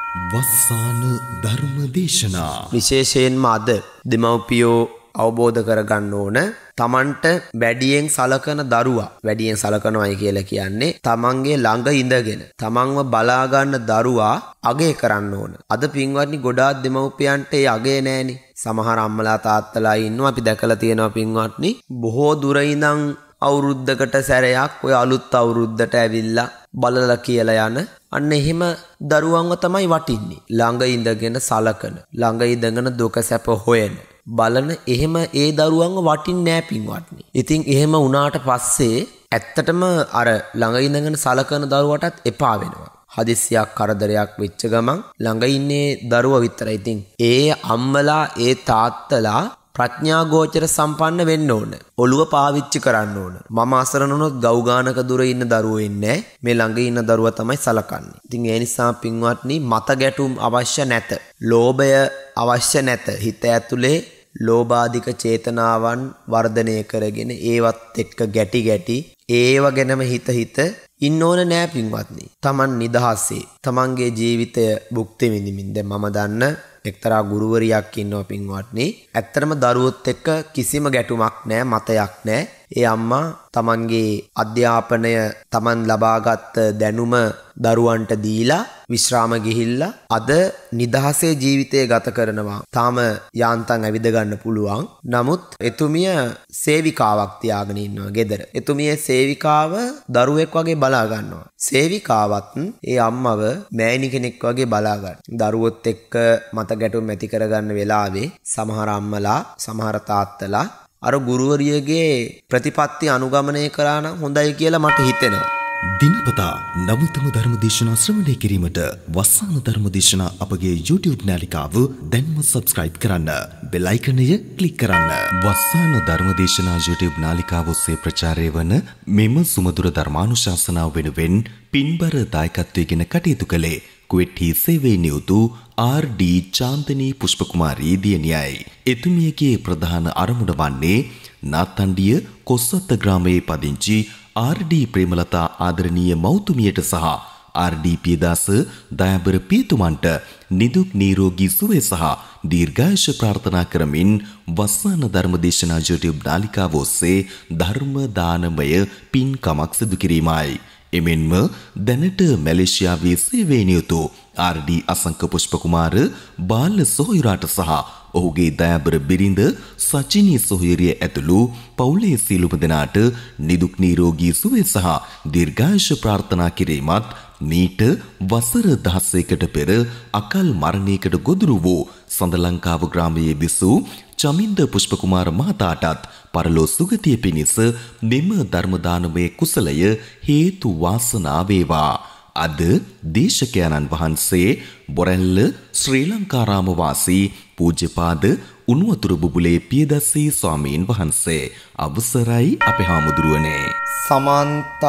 වස්සාන ධර්ම දේශනා විශේෂයෙන්ම අද දෙමව්පියෝ අවබෝධ කරගන්න ඕන තමන්ට වැඩියෙන් සලකන දරුවා වැඩියෙන් සලකනවායි කියලා කියන්නේ තමන්ගේ ළඟ ඉඳගෙන තමන්ව බලා ගන්න දරුවා අගය කරන්න ඕන. අද පින්වත්නි ගොඩාක් දෙමව්පියන්ට ඒ අගය නැහෙනි. සමහර අම්මලා තාත්තලා ඉන්නවා අපි දැකලා තියෙනවා පින්වත්නි බොහෝ දුර ඉඳන් අවුරුද්දකට සැරයක් ඔය අලුත් අවුරුද්දට ඇවිල්ලා බලලා කියලා යන අන්න එහෙම දරුවන්ව තමයි වටින්නේ. ළඟ ඉඳගෙන සලකන ළඟ ඉඳගෙන දුක සැප හොයන බලන එහෙම ඒ දරුවන්ව වටින්නේ නැහැ පින්වත්නි. ඉතින් එහෙම වුණාට පස්සේ ඇත්තටම අර ළඟ ඉඳගෙන සලකන දරුවටත් එපා වෙනවා. හදිස්සියක් කරදරයක් වෙච්ච ගමන් ළඟ ඉන්නේ දරුවා විතරයි. ඉතින් ඒ අම්මලා ඒ තාත්තලා ප්‍රඥා ගෝචර සම්පන්න වෙන්න ඕන. ඔළුව පාවිච්චි කරන්න ඕන. මම අසරණ වුණොත් ගව් ගානක දුර ඉන්න දරුවෝ ඉන්නේ මේ ළඟ ඉන්න දරුවා තමයි සලකන්නේ. ඉතින් ඒ නිසා පින්වත්නි මත ගැටුම් අවශ්‍ය නැත. ලෝභය අවශ්‍ය නැත. හිත ඇතුලේ ලෝභාධික චේතනාවන් වර්ධනය කරගෙන ඒවත් එක්ක ගැටි ඒව ගැනම හිත ඉන්න ඕන නෑ පින්වත්නි. Taman නිදහසේ තමන්ගේ ජීවිතය භුක්ති විඳින්න. දැන් මම දන්න එක්තරා ගුරුවරියක් ඉන්නවා පින්වත්නි. ඇත්තටම දරුවොත් එක්ක කිසිම ගැටුමක් නෑ, මතයක් නෑ. ඒ අම්මා තමන්ගේ අධ්‍යාපනය තමන් ලබාගත් දැනුම දරුවන්ට දීලා විශ්‍රාම ගිහිල්ලා අද නිදහසේ ජීවිතය ගත කරනවා. තාම යාන්තම් ඇවිද ගන්න පුළුවන්. නමුත් එතුමිය සේවිකාවක් තියාගෙන ඉන්නවා ගෙදර. එතුමියේ සේවිකාව දරුවෙක් වගේ බලා ගන්නවා. සේවිකාවත් ඒ අම්මව මෑණි කෙනෙක් වගේ බලා ගන්න. දරුවොත් එක්ක මත ගැටුම් ඇති කරගන්න වෙලාවේ සමහර අම්මලා සමහර තාත්තලා අර ගුරුවරියගේ ප්‍රතිපත්ති අනුගමනය කරා නම් හොඳයි කියලා මට හිතෙනවා. දිනපතා නවතම ධර්ම දේශනා ශ්‍රවණය කිරීමට වස්සාන ධර්ම දේශනා අපගේ YouTube නාලිකාව දැන්ම subscribe කරන්න. බෙල් අයිකනය ක්ලික් කරන්න. වස්සාන ධර්ම දේශනා YouTube නාලිකාව ඔස්සේ ප්‍රචාරය වන මෙම සුමధుර ධර්මානුශාසනාව වෙනුවෙන් පින්බර දායකත්වයෙන් කටයුතු කළේ කුවෙට්ටි සේවයේ නියුතු ආර්.ඩී. චාන්දනී පුෂ්පකුමාරී දියණියයි. එතුමියගේ ප්‍රධාන අරමුණ වන්නේ නාත්තණ්ඩිය කොස්සත්ත ග්‍රාමයේ පදිංචි ආර්.ඩී. ප්‍රේමලතා ආදරණීය මෞතුමියට සහ ආර්.ඩී. පියදාස දයාබර පියතුමන්ට නිදුක් නිරෝගී සුවය සහ දීර්ඝායුෂ ප්‍රාර්ථනා කරමින් වස්සාන ධර්ම දේශනා YouTube නාලිකාව ඔස්සේ ධර්ම දානමය පින්කමක් සිදු කිරීමයි. එමෙන්ම දැනට මැලේසියාවේ සේවයේ නියුතු ආර්.ඩී. අසංක පුෂ්පකුමාර බාල සොහොයුරාට සහ ඔහුගේ දයාබර බිරිඳ සචිනී සොහොයුරිය ඇතුළු පවුලේ සියලුම දෙනාට නිදුක් නිරෝගී සුවය සහ දීර්ඝායුෂ ප්‍රාර්ථනා කිරීමත් මීට වසර 16කට පෙර අකල් මරණයකට ගොදුරු වූ සඳලංකාව ග්‍රාමයේ විසූ චමින්ද පුෂ්පකුමාර මහතාටත් පරලෝ සුගතිය පිණිස මෙම ධර්ම දානමය කුසලය හේතු වාසනා වේවා. අද දේශකයන්න් වහන්සේ බොරැල්ල ශ්‍රී ලංකාරාම වාසී පූජ්‍යපාද උණුවතුරු බුබුලේ පියදස්සී ස්වාමීන් වහන්සේ. අවසරයි අපේ හාමුදුරුවනේ. සමන්ත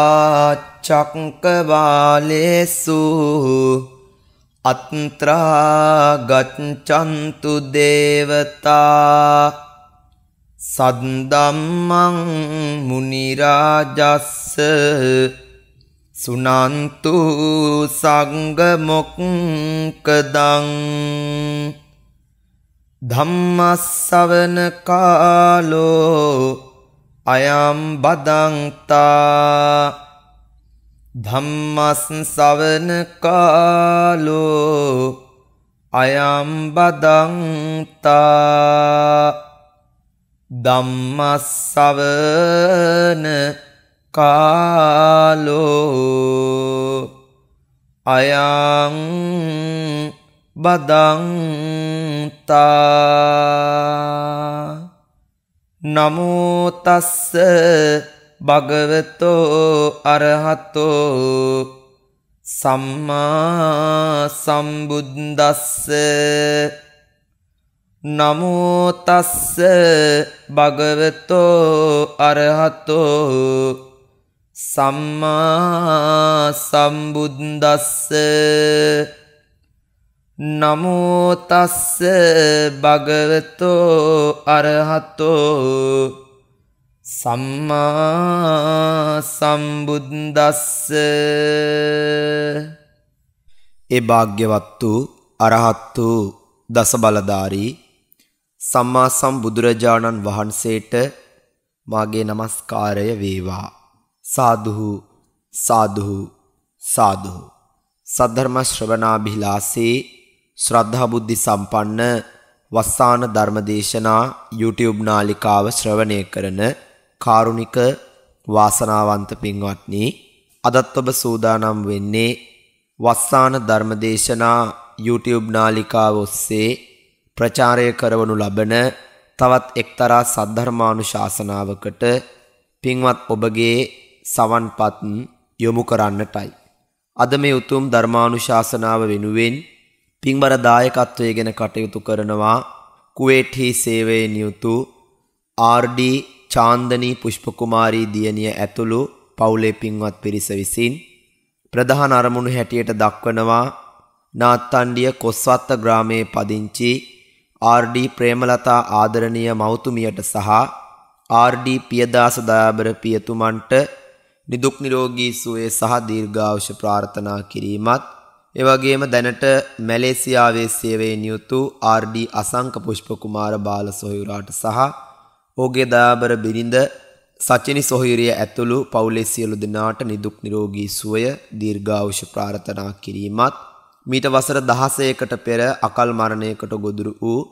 චක්කවාලේසු අත්‍රා ගච්ඡන්තු දේවතා සද්දම්මං මුනි රාජස්ස සුනන්තු සංඝ මොක්කදං ධම්මස්සවන කාලෝ අයම් බදන්තා ධම්මස්සවන කාලෝ අයම් බදන්තා ධම්මස්සවන කාලෝ අයං බදන්තා නමෝ තස්ස භගවතෝ අරහතෝ සම්මා සම්බුද්දස්ස නමෝ තස්ස භගවතෝ අරහතෝ සම්මා සම්බුද්දස්ස නමෝ තස්ස භගවතෝ අරහතෝ සම්මා සම්බුද්දස්ස ඒ භාග්‍යවත් වූ අරහත් වූ දස බලධාරී සම්මා සම්බුදුරජාණන් වහන්සේට මාගේ නමස්කාරය වේවා. සාදු සාදු සාදු. සද්ධර්ම ශ්‍රවණාභිලාෂී ශ්‍රද්ධා බුද්ධි සම්පන්න වස්සාන ධර්මදේශනා YouTube නාලිකාව ශ්‍රවණය කරන කාරුණික වාසනාවන්ත පින්වත්නි, අදත් ඔබ සූදානම් වෙන්නේ වස්සාන ධර්මදේශනා YouTube නාලිකාව ඔස්සේ ප්‍රචාරය කරවනු ලබන තවත් එක්තරා සද්ධර්මානුශාසනාවකට පින්වත් ඔබගේ සවන්පත් යොමු කරන්නටයි. අද මේ උතුම් ධර්මානුශාසනාව වෙනුවෙන් පින්බර දායකත්වයෙන් කටයුතු කරනවා කුවේට්හි සේවයෙන් යුතු RD චාන්දනී පුෂ්පකුමාරී දියණිය ඇතුළු පවුලේ පින්වත් පිරිස විසින් ප්‍රධාන අරමුණු හැටියට දක්වනවා නාත්තණ්ඩිය කොස්වත්ත ග්‍රාමයේ පදිංචි RD ප්‍රේමලතා ආදරණීය මව්තුමියට සහ RD පියදාස දයාබර පියතුමන්ට නිදුක් නිරෝගී සුවය සහ දීර්ඝායුෂ ප්‍රාර්ථනා කිරීමත්, එවැගේම දැනට මැලේසියාවේ සේවයෙන් යුතු RD අසංක පුෂ්පකුමාර බාල සොහොයුරාට සහ ඔහුගේ දයාබර බිරිඳ සචිනි සොහොයුරිය ඇතුළු පවුලේ සියලු දෙනාට නිදුක් නිරෝගී සුවය දීර්ඝායුෂ ප්‍රාර්ථනා කිරීමත්, මීට වසර 16කට පෙර අකල් මරණයකට ගොදුරු වූ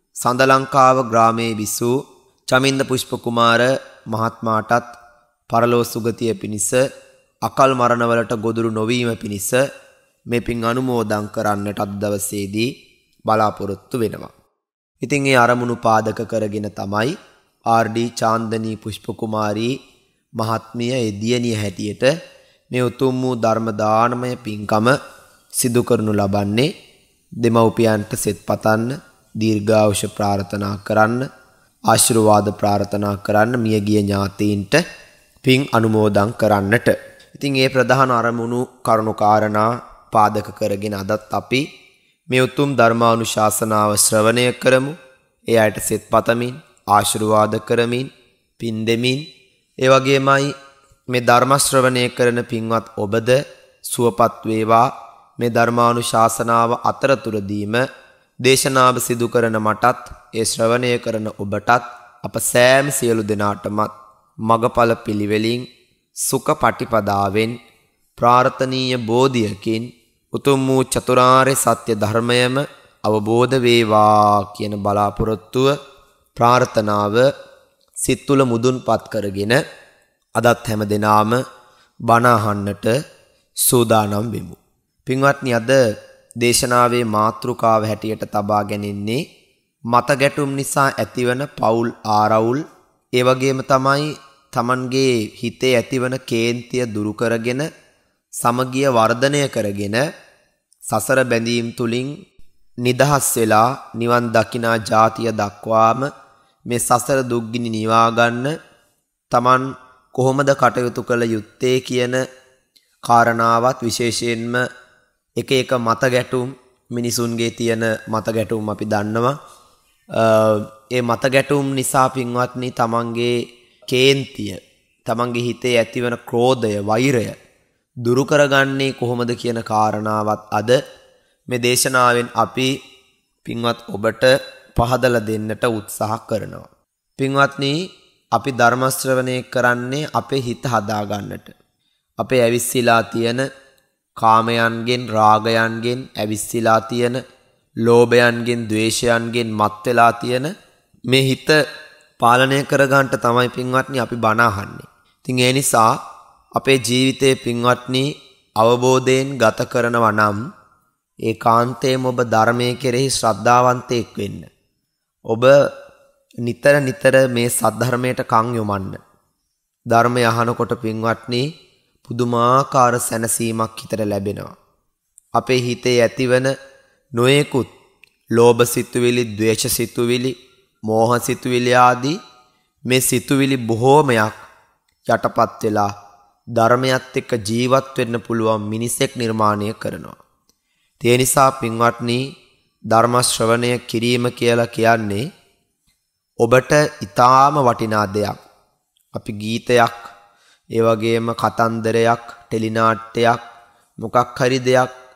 සඳලංකාව ග්‍රාමයේ විසූ චමින්ද පුෂ්පකුමාර මහත්මයාටත් පරලෝ සුගතිය පිණිස අකල් මරණවලට ගොදුරු නොවීම පිණිස මේ පින් අනුමෝදන් කරන්නට අද දවසේදී බලාපොරොත්තු වෙනවා. ඉතින් ඒ අරමුණු පාදක කරගෙන තමයි RD චාන්දනී පුෂ්පකුමාරී මහත්මිය ඒ දියණිය හැටියට මේ උතුම් වූ ධර්ම දානමය පින්කම සිදු කරනු ලබන්නේ. දෙමව්පියන්ට සෙත් පතන්න, දීර්ඝායුෂ ප්‍රාර්ථනා කරන්න, ආශිර්වාද ප්‍රාර්ථනා කරන්න, මියගිය ඥාතීන්ට පින් අනුමෝදන් කරන්නට. ඉතින් ඒ ප්‍රධාන අරමුණු කරුණු කාරණා පාදක කරගෙන අදත් අපි මේ උතුම් ධර්මානුශාසනාව ශ්‍රවණය කරමු. ඒ අයට සෙත් පතමින්, ආශිර්වාද කරමින්, පින් දෙමින්, ඒ වගේමයි මේ ධර්ම ශ්‍රවණය කරන පින්වත් ඔබද සුවපත් වේවා. මේ ධර්මානුශාසනාව අතරතුරදීම දේශනාව සිදු කරන මටත්, ඒ ශ්‍රවණය කරන ඔබටත්, අප සෑම සියලු දෙනාටමත් මගඵල පිළිවෙලින් සුඛ පටිපදාවෙන් ප්‍රාර්ථනීය බෝධියකින් උතුම් වූ චතුරාර්ය සත්‍ය ධර්මයම අවබෝධ වේවා කියන බලාපොරොත්තුව, ප්‍රාර්ථනාව සිත් තුළ මුදුන්පත් කරගෙන අදත් හැම දිනාම බණ අහන්නට සූදානම් වෙමු. පින්වත්නි, අද දේශනාවේ මාතෘකාව හැටියට තබා ගැනෙන්නේ මත ගැටුම් නිසා ඇතිවන පෞල් ආරවුල්, ඒ වගේම තමයි තමන්ගේ හිතේ ඇතිවන කේන්තිය දුරු කරගෙන සමගිය වර්ධනය කරගෙන සසර බැඳීම් තුලින් නිදහස් වෙලා නිවන් දකිනා ජාතිය දක්වාම මේ සසර දුක්ගිනි නිවා ගන්න තමන් කොහොමද කටයුතු කළ යුත්තේ කියන කාරණාවත්, විශේෂයෙන්ම එක එක මත ගැටුම්, මිනිසුන්ගේ තියෙන මත ගැටුම් අපි දන්නවා. ඒ මත ගැටුම් නිසා පින්වත්නි තමන්ගේ කේන්තිය, තමන්ගේ හිතේ ඇතිවන ක්‍රෝධය, වෛරය දුරු කරගන්නේ කොහොමද කියන කාරණාවත් අද මේ දේශනාවෙන් අපි පින්වත් ඔබට පහදලා දෙන්නට උත්සාහ කරනවා. පින්වත්නි, අපි ධර්ම ශ්‍රවණය කරන්නේ අපේ හිත හදා ගන්නට. අපේ ඇවිස්සීලා තියෙන කාමයන්ගෙන්, රාගයන්ගෙන් ඇවිස්සීලා තියෙන, ලෝභයන්ගෙන්, ද්වේෂයන්ගෙන් මත් වෙලා තියෙන මේ හිත පාලනය කරගන්නට තමයි පින්වත්නි අපි බණ අහන්නේ. ඉතින් ඒ නිසා අපේ ජීවිතයේ පින්වත්නි අවබෝධයෙන් ගත කරනවා නම් ඒකාන්තයෙන්ම ඔබ ධර්මයේ කෙරෙහි ශ්‍රද්ධාවන්තයෙක් වෙන්න. ඔබ නිතර නිතර මේ සද්ධර්මයට කන් යොමන්න. ධර්මය අහනකොට පින්වත්නි පුදුමාකාර සැනසීමක් හිතට ලැබෙනවා. අපේ හිතේ ඇතිවන නොයෙකුත් ලෝභ සිතුවිලි, ද්වේෂ සිතුවිලි, මෝහ සිතුවිලි ආදී මේ සිතුවිලි බොහෝමයක් යටපත් වෙලා ධර්මයත් එක්ක ජීවත් වෙන්න පුළුවන් මිනිසෙක් නිර්මාණය කරනවා. ඒ නිසා පින්වත්නි, ධර්ම ශ්‍රවණය කිරීම කියලා කියන්නේ ඔබට ඊටාම වටිනා දෙයක්. අපි ගීතයක්, ඒ වගේම කතන්දරයක්, ටෙලිනාට්‍යයක්, මොකක් හරි දෙයක්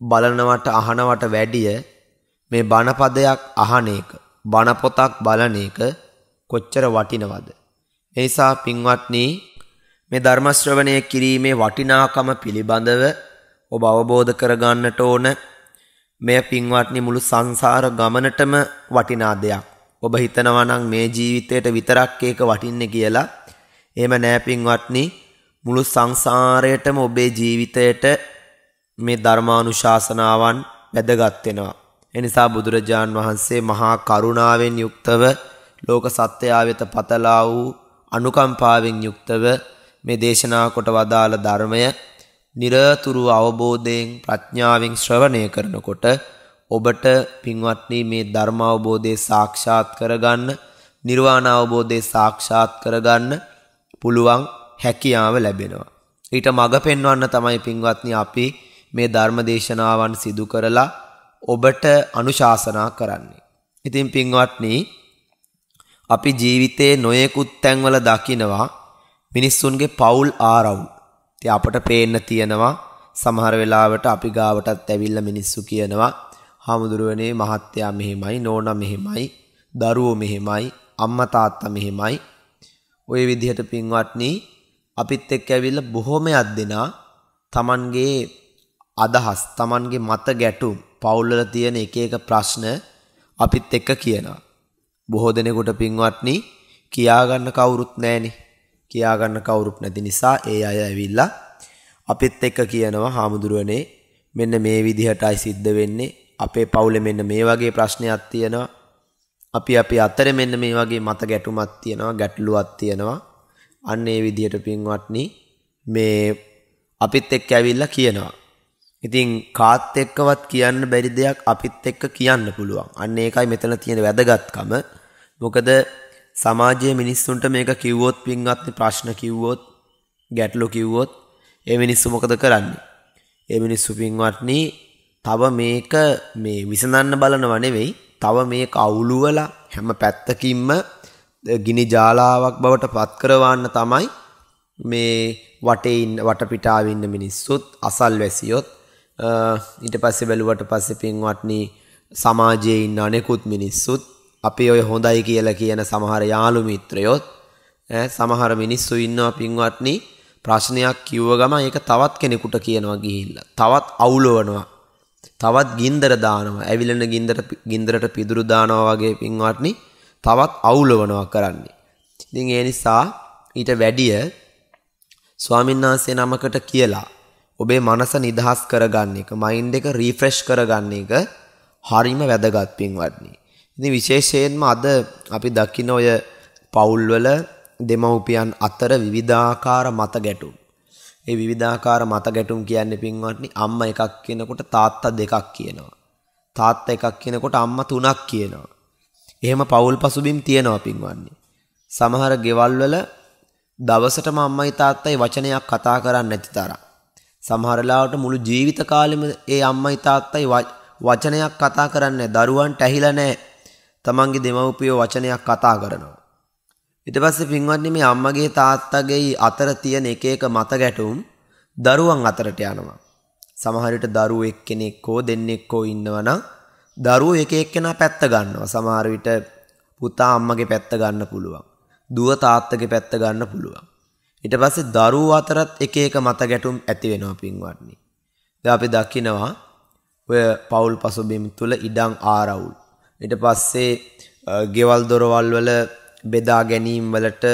බලනවට අහනවට වැඩිය මේ බණපදයක් අහන එක, බණ පොතක් බලන එක කොච්චර වටිනවද? ඒ නිසා පින්වත්නි, මේ ධර්ම ශ්‍රවණය කිරීමේ වටිනාකම පිළිබඳව ඔබ අවබෝධ කරගන්නට ඕන. මේ පින්වත්නි මුළු සංසාර ගමනටම වටිනා දෙයක්. ඔබ හිතනවා නම් මේ ජීවිතයට විතරක් ඒක වටින්නේ කියලා. එහෙම නෑ පින්වත්නි. මුළු සංසාරයටම ඔබේ ජීවිතයට මේ ධර්මානුශාසනාවන් වැදගත් වෙනවා. ඒ නිසා බුදුරජාන් වහන්සේ මහා කරුණාවෙන් යුක්තව ලෝක සත්‍යය වෙත පතලා වූ අනුකම්පාවෙන් යුක්තව මේ දේශනා කොට වදාළ ධර්මය නිරතුරු අවබෝධයෙන් ප්‍රඥාවෙන් ශ්‍රවණය කරනකොට ඔබට පින්වත්නි මේ ධර්ම අවබෝධය සාක්ෂාත් කරගන්න, නිර්වාණ අවබෝධය සාක්ෂාත් කරගන්න පුළුවන් හැකියාව ලැබෙනවා. ඊට මඟ පෙන්වන්න තමයි පින්වත්නි අපි මේ ධර්ම දේශනාවන් සිදු කරලා ඔබට අනුශාසනා කරන්නේ. ඉතින් පින්වත්නි, අපි ජීවිතේ නොයෙකුත් තැන්වල දකිනවා මිනිස්සුන්ගේ පෞල් ආරවුල්. ඉතින් අපට පේන්න තියෙනවා සමහර වෙලාවට අපි ගාවටත් ඇවිල්ලා මිනිස්සු කියනවා, "හාමුදුරුවනේ මහත්තයා මෙහෙමයි, නෝනා මෙහෙමයි, දරුවෝ මෙහෙමයි, අම්මා තාත්තා මෙහෙමයි." ওই විදිහට පින්වත්නි අපිත් එක්ක ඇවිල්ලා බොහොමයක් දෙනා Tamanගේ අදහස්, Tamanගේ මත ගැටුම්, පෞල් වල තියෙන එක එක ප්‍රශ්න අපිත් එක්ක කියනවා. බොහෝ දෙනෙකුට පින්වත්නි කියා ගන්න කවුරුත් නැහනේ. කියා ගන්න කවුරුත් නැති නිසා ඒ අය ඇවිල්ලා අපිත් එක්ක කියනවා, "හාමුදුරුවනේ මෙන්න මේ විදිහටයි සිද්ධ වෙන්නේ. අපේ පවුලේ මෙන්න මේ වගේ ප්‍රශ්නයක් තියෙනවා. අපි අතරේ මෙන්න මේ වගේ මත ගැටුමක් තියෙනවා, ගැටලුවක් තියෙනවා." අන්න ඒ විදිහට පින්වත්නි මේ අපිත් එක්ක ඇවිල්ලා කියනවා. ඉතින් කාත් එක්කවත් කියන්න බැරි දෙයක් අපිත් එක්ක කියන්න පුළුවන්. අන්න ඒකයි මෙතන තියෙන වැදගත්කම. මොකද සමාජයේ මිනිස්සුන්ට මේක කිව්වොත් පින්වත්නි, ප්‍රශ්න කිව්වොත්, ගැටලු කිව්වොත් ඒ මිනිස්සු මොකද කරන්නේ? ඒ මිනිස්සු පින්වත්නි තව මේක මේ විසඳන්න බලනව නෙවෙයි, තව මේක අවුලුවලා හැම පැත්තකින්ම ගිනි ජාලාවක් බවට පත් කරවන්න තමයි මේ වටපිටාවේ ඉන්න මිනිස්සුත්, අසල්වැසියොත්, ඊට පස්සේ බැලුවට පස්සේ පින්වත්නි සමාජයේ ඉන්න අනෙකුත් මිනිස්සුත්, අපි ඔය හොඳයි කියලා කියන සමහර යාළු මිත්‍රයොත්, සමහර මිනිස්සු ඉන්නවා පින්වත්නි ප්‍රශ්නයක් කිව්ව ගමන් ඒක තවත් කෙනෙකුට කියනවා ගිහිල්ලා, තවත් අවුලවනවා, තවත් ගින්දර දානවා, ඇවිලෙන ගින්දරට පිදුරු දානවා වගේ පින්වත්නි තවත් අවුලවනවා කරන්නේ. ඉතින් ඒ නිසා ඊට වැඩිය ස්වාමීන් වහන්සේ නමකට කියලා ඔබේ මනස නිදහස් කරගන්න එක, මයින්ඩ් එක රීෆ්‍රෙෂ් කරගන්න එක හරිම වැදගත් පින්වත්නි. ඉතින් විශේෂයෙන්ම අද අපි දකින්න ඔය පවුල්වල දෙමව්පියන් අතර විවිධාකාර මත ගැටුම්. ඒ විවිධාකාර මත ගැටුම් කියන්නේ පින්වත්නි අම්මා එකක් කියනකොට තාත්තා දෙකක් කියනවා. තාත්තා එකක් කියනකොට අම්මා තුනක් කියනවා. එහෙම පවුල් පසුබිම් තියෙනවා පින්වත්නි. සමහර ගෙවල් වල දවසටම අම්මයි තාත්තයි වචනයක් කතා කරන්නේ නැති තරම්. සමහර ලාවට මුළු ජීවිත කාලෙම ඒ අම්මයි තාත්තයි වචනයක් කතා කරන්නේ නැහැ. දරුවන්ට ඇහිලා නැහැ. තමන්ගේ දෙමව්පියෝ වචනයක් කතා කරනවා. ඊට පස්සේ පින්වත්නි මේ අම්මගේ තාත්තගේ අතර තියෙන එක එක මත ගැටුම් දරුවන් අතරට යනවා. සමහර විට දරුවෝ එක්කෙනෙක් හෝ දෙන්නෙක් හෝ ඉන්නවා නම් දරුවෝ එක එක්කෙනා පැත්ත ගන්නවා. සමහර විට පුතා අම්මගේ පැත්ත ගන්න පුළුවන්. දුව තාත්තගේ පැත්ත ගන්න පුළුවන්. ඊට පස්සේ දරුවෝ අතරත් එක එක මත ගැටුම් ඇති වෙනවා පින්වත්නි. දැන් අපි දකිනවා ඔය පෞල් පසුබිම් තුල ඉඩම් ආරවුල්. ඊට පස්සේ ගෙවල් දොරවල් වල බෙදා ගැනීම වලට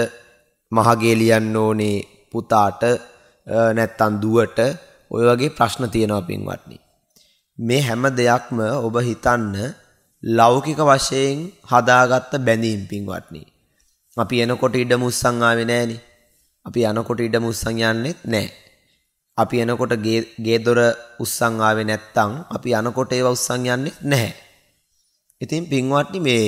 මහගේ ලියන්න ඕනේ පුතාට නැත්තම් දුවට, ඔය වගේ ප්‍රශ්න තියෙනවා පින්වත්නි. මේ හැම දෙයක්ම ඔබ හිතන්න ලෞකික වශයෙන් හදාගත්ත බැඳීම් පින්වත්නි. අපි එනකොට ඉඩම උස්සන් ආවේ නැහනේ. අපි යනකොට ඉඩම උස්සන් යන්නෙත් නැහැ. අපි එනකොට ගේ දොර උස්සන් ආවේ නැත්තම් අපි යනකොට ඒව උස්සන් යන්නෙත් නැහැ. ඉතින් පින්වත්නි මේ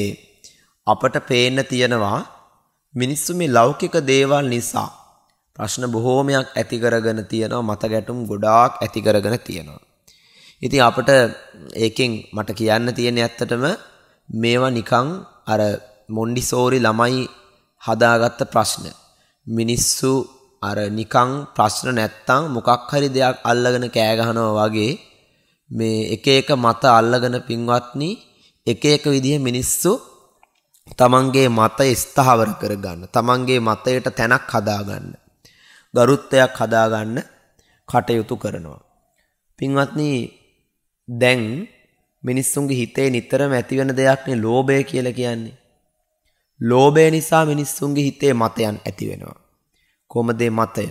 අපට පේන්න තියෙනවා මිනිස්සු මේ ලෞකික දේවල් නිසා ප්‍රශ්න බොහෝමයක් ඇති කරගෙන තියෙනවා, මත ගැටුම් ගොඩාක් ඇති කරගෙන තියෙනවා. ඉතින් අපට ඒකෙන් මට කියන්න තියෙන ඇත්තටම මේවා නිකන් අර මොන්ඩිසෝරි ළමයි හදාගත්ත ප්‍රශ්න. මිනිස්සු අර නිකන් ප්‍රශ්න නැත්තම් මොකක් හරි දෙයක් අල්ලගෙන කෑ ගහනවා වගේ මේ එක එක මත අල්ලගෙන පින්වත්නි එක එක විදිහ මිනිස්සු තමන්ගේ මතය ස්ථාවර කරගන්න, තමන්ගේ මතයට තැනක් හදාගන්න, ගරුත්වයක් හදාගන්න කටයුතු කරනවා. පින්වත්නි දැන් මිනිස්සුන්ගේ හිතේ නිතරම ඇතිවෙන දෙයක් නේ ලෝභය කියලා කියන්නේ. ලෝභය නිසා මිනිස්සුන්ගේ හිතේ මතයන් ඇති වෙනවා. කොහොමද මතය?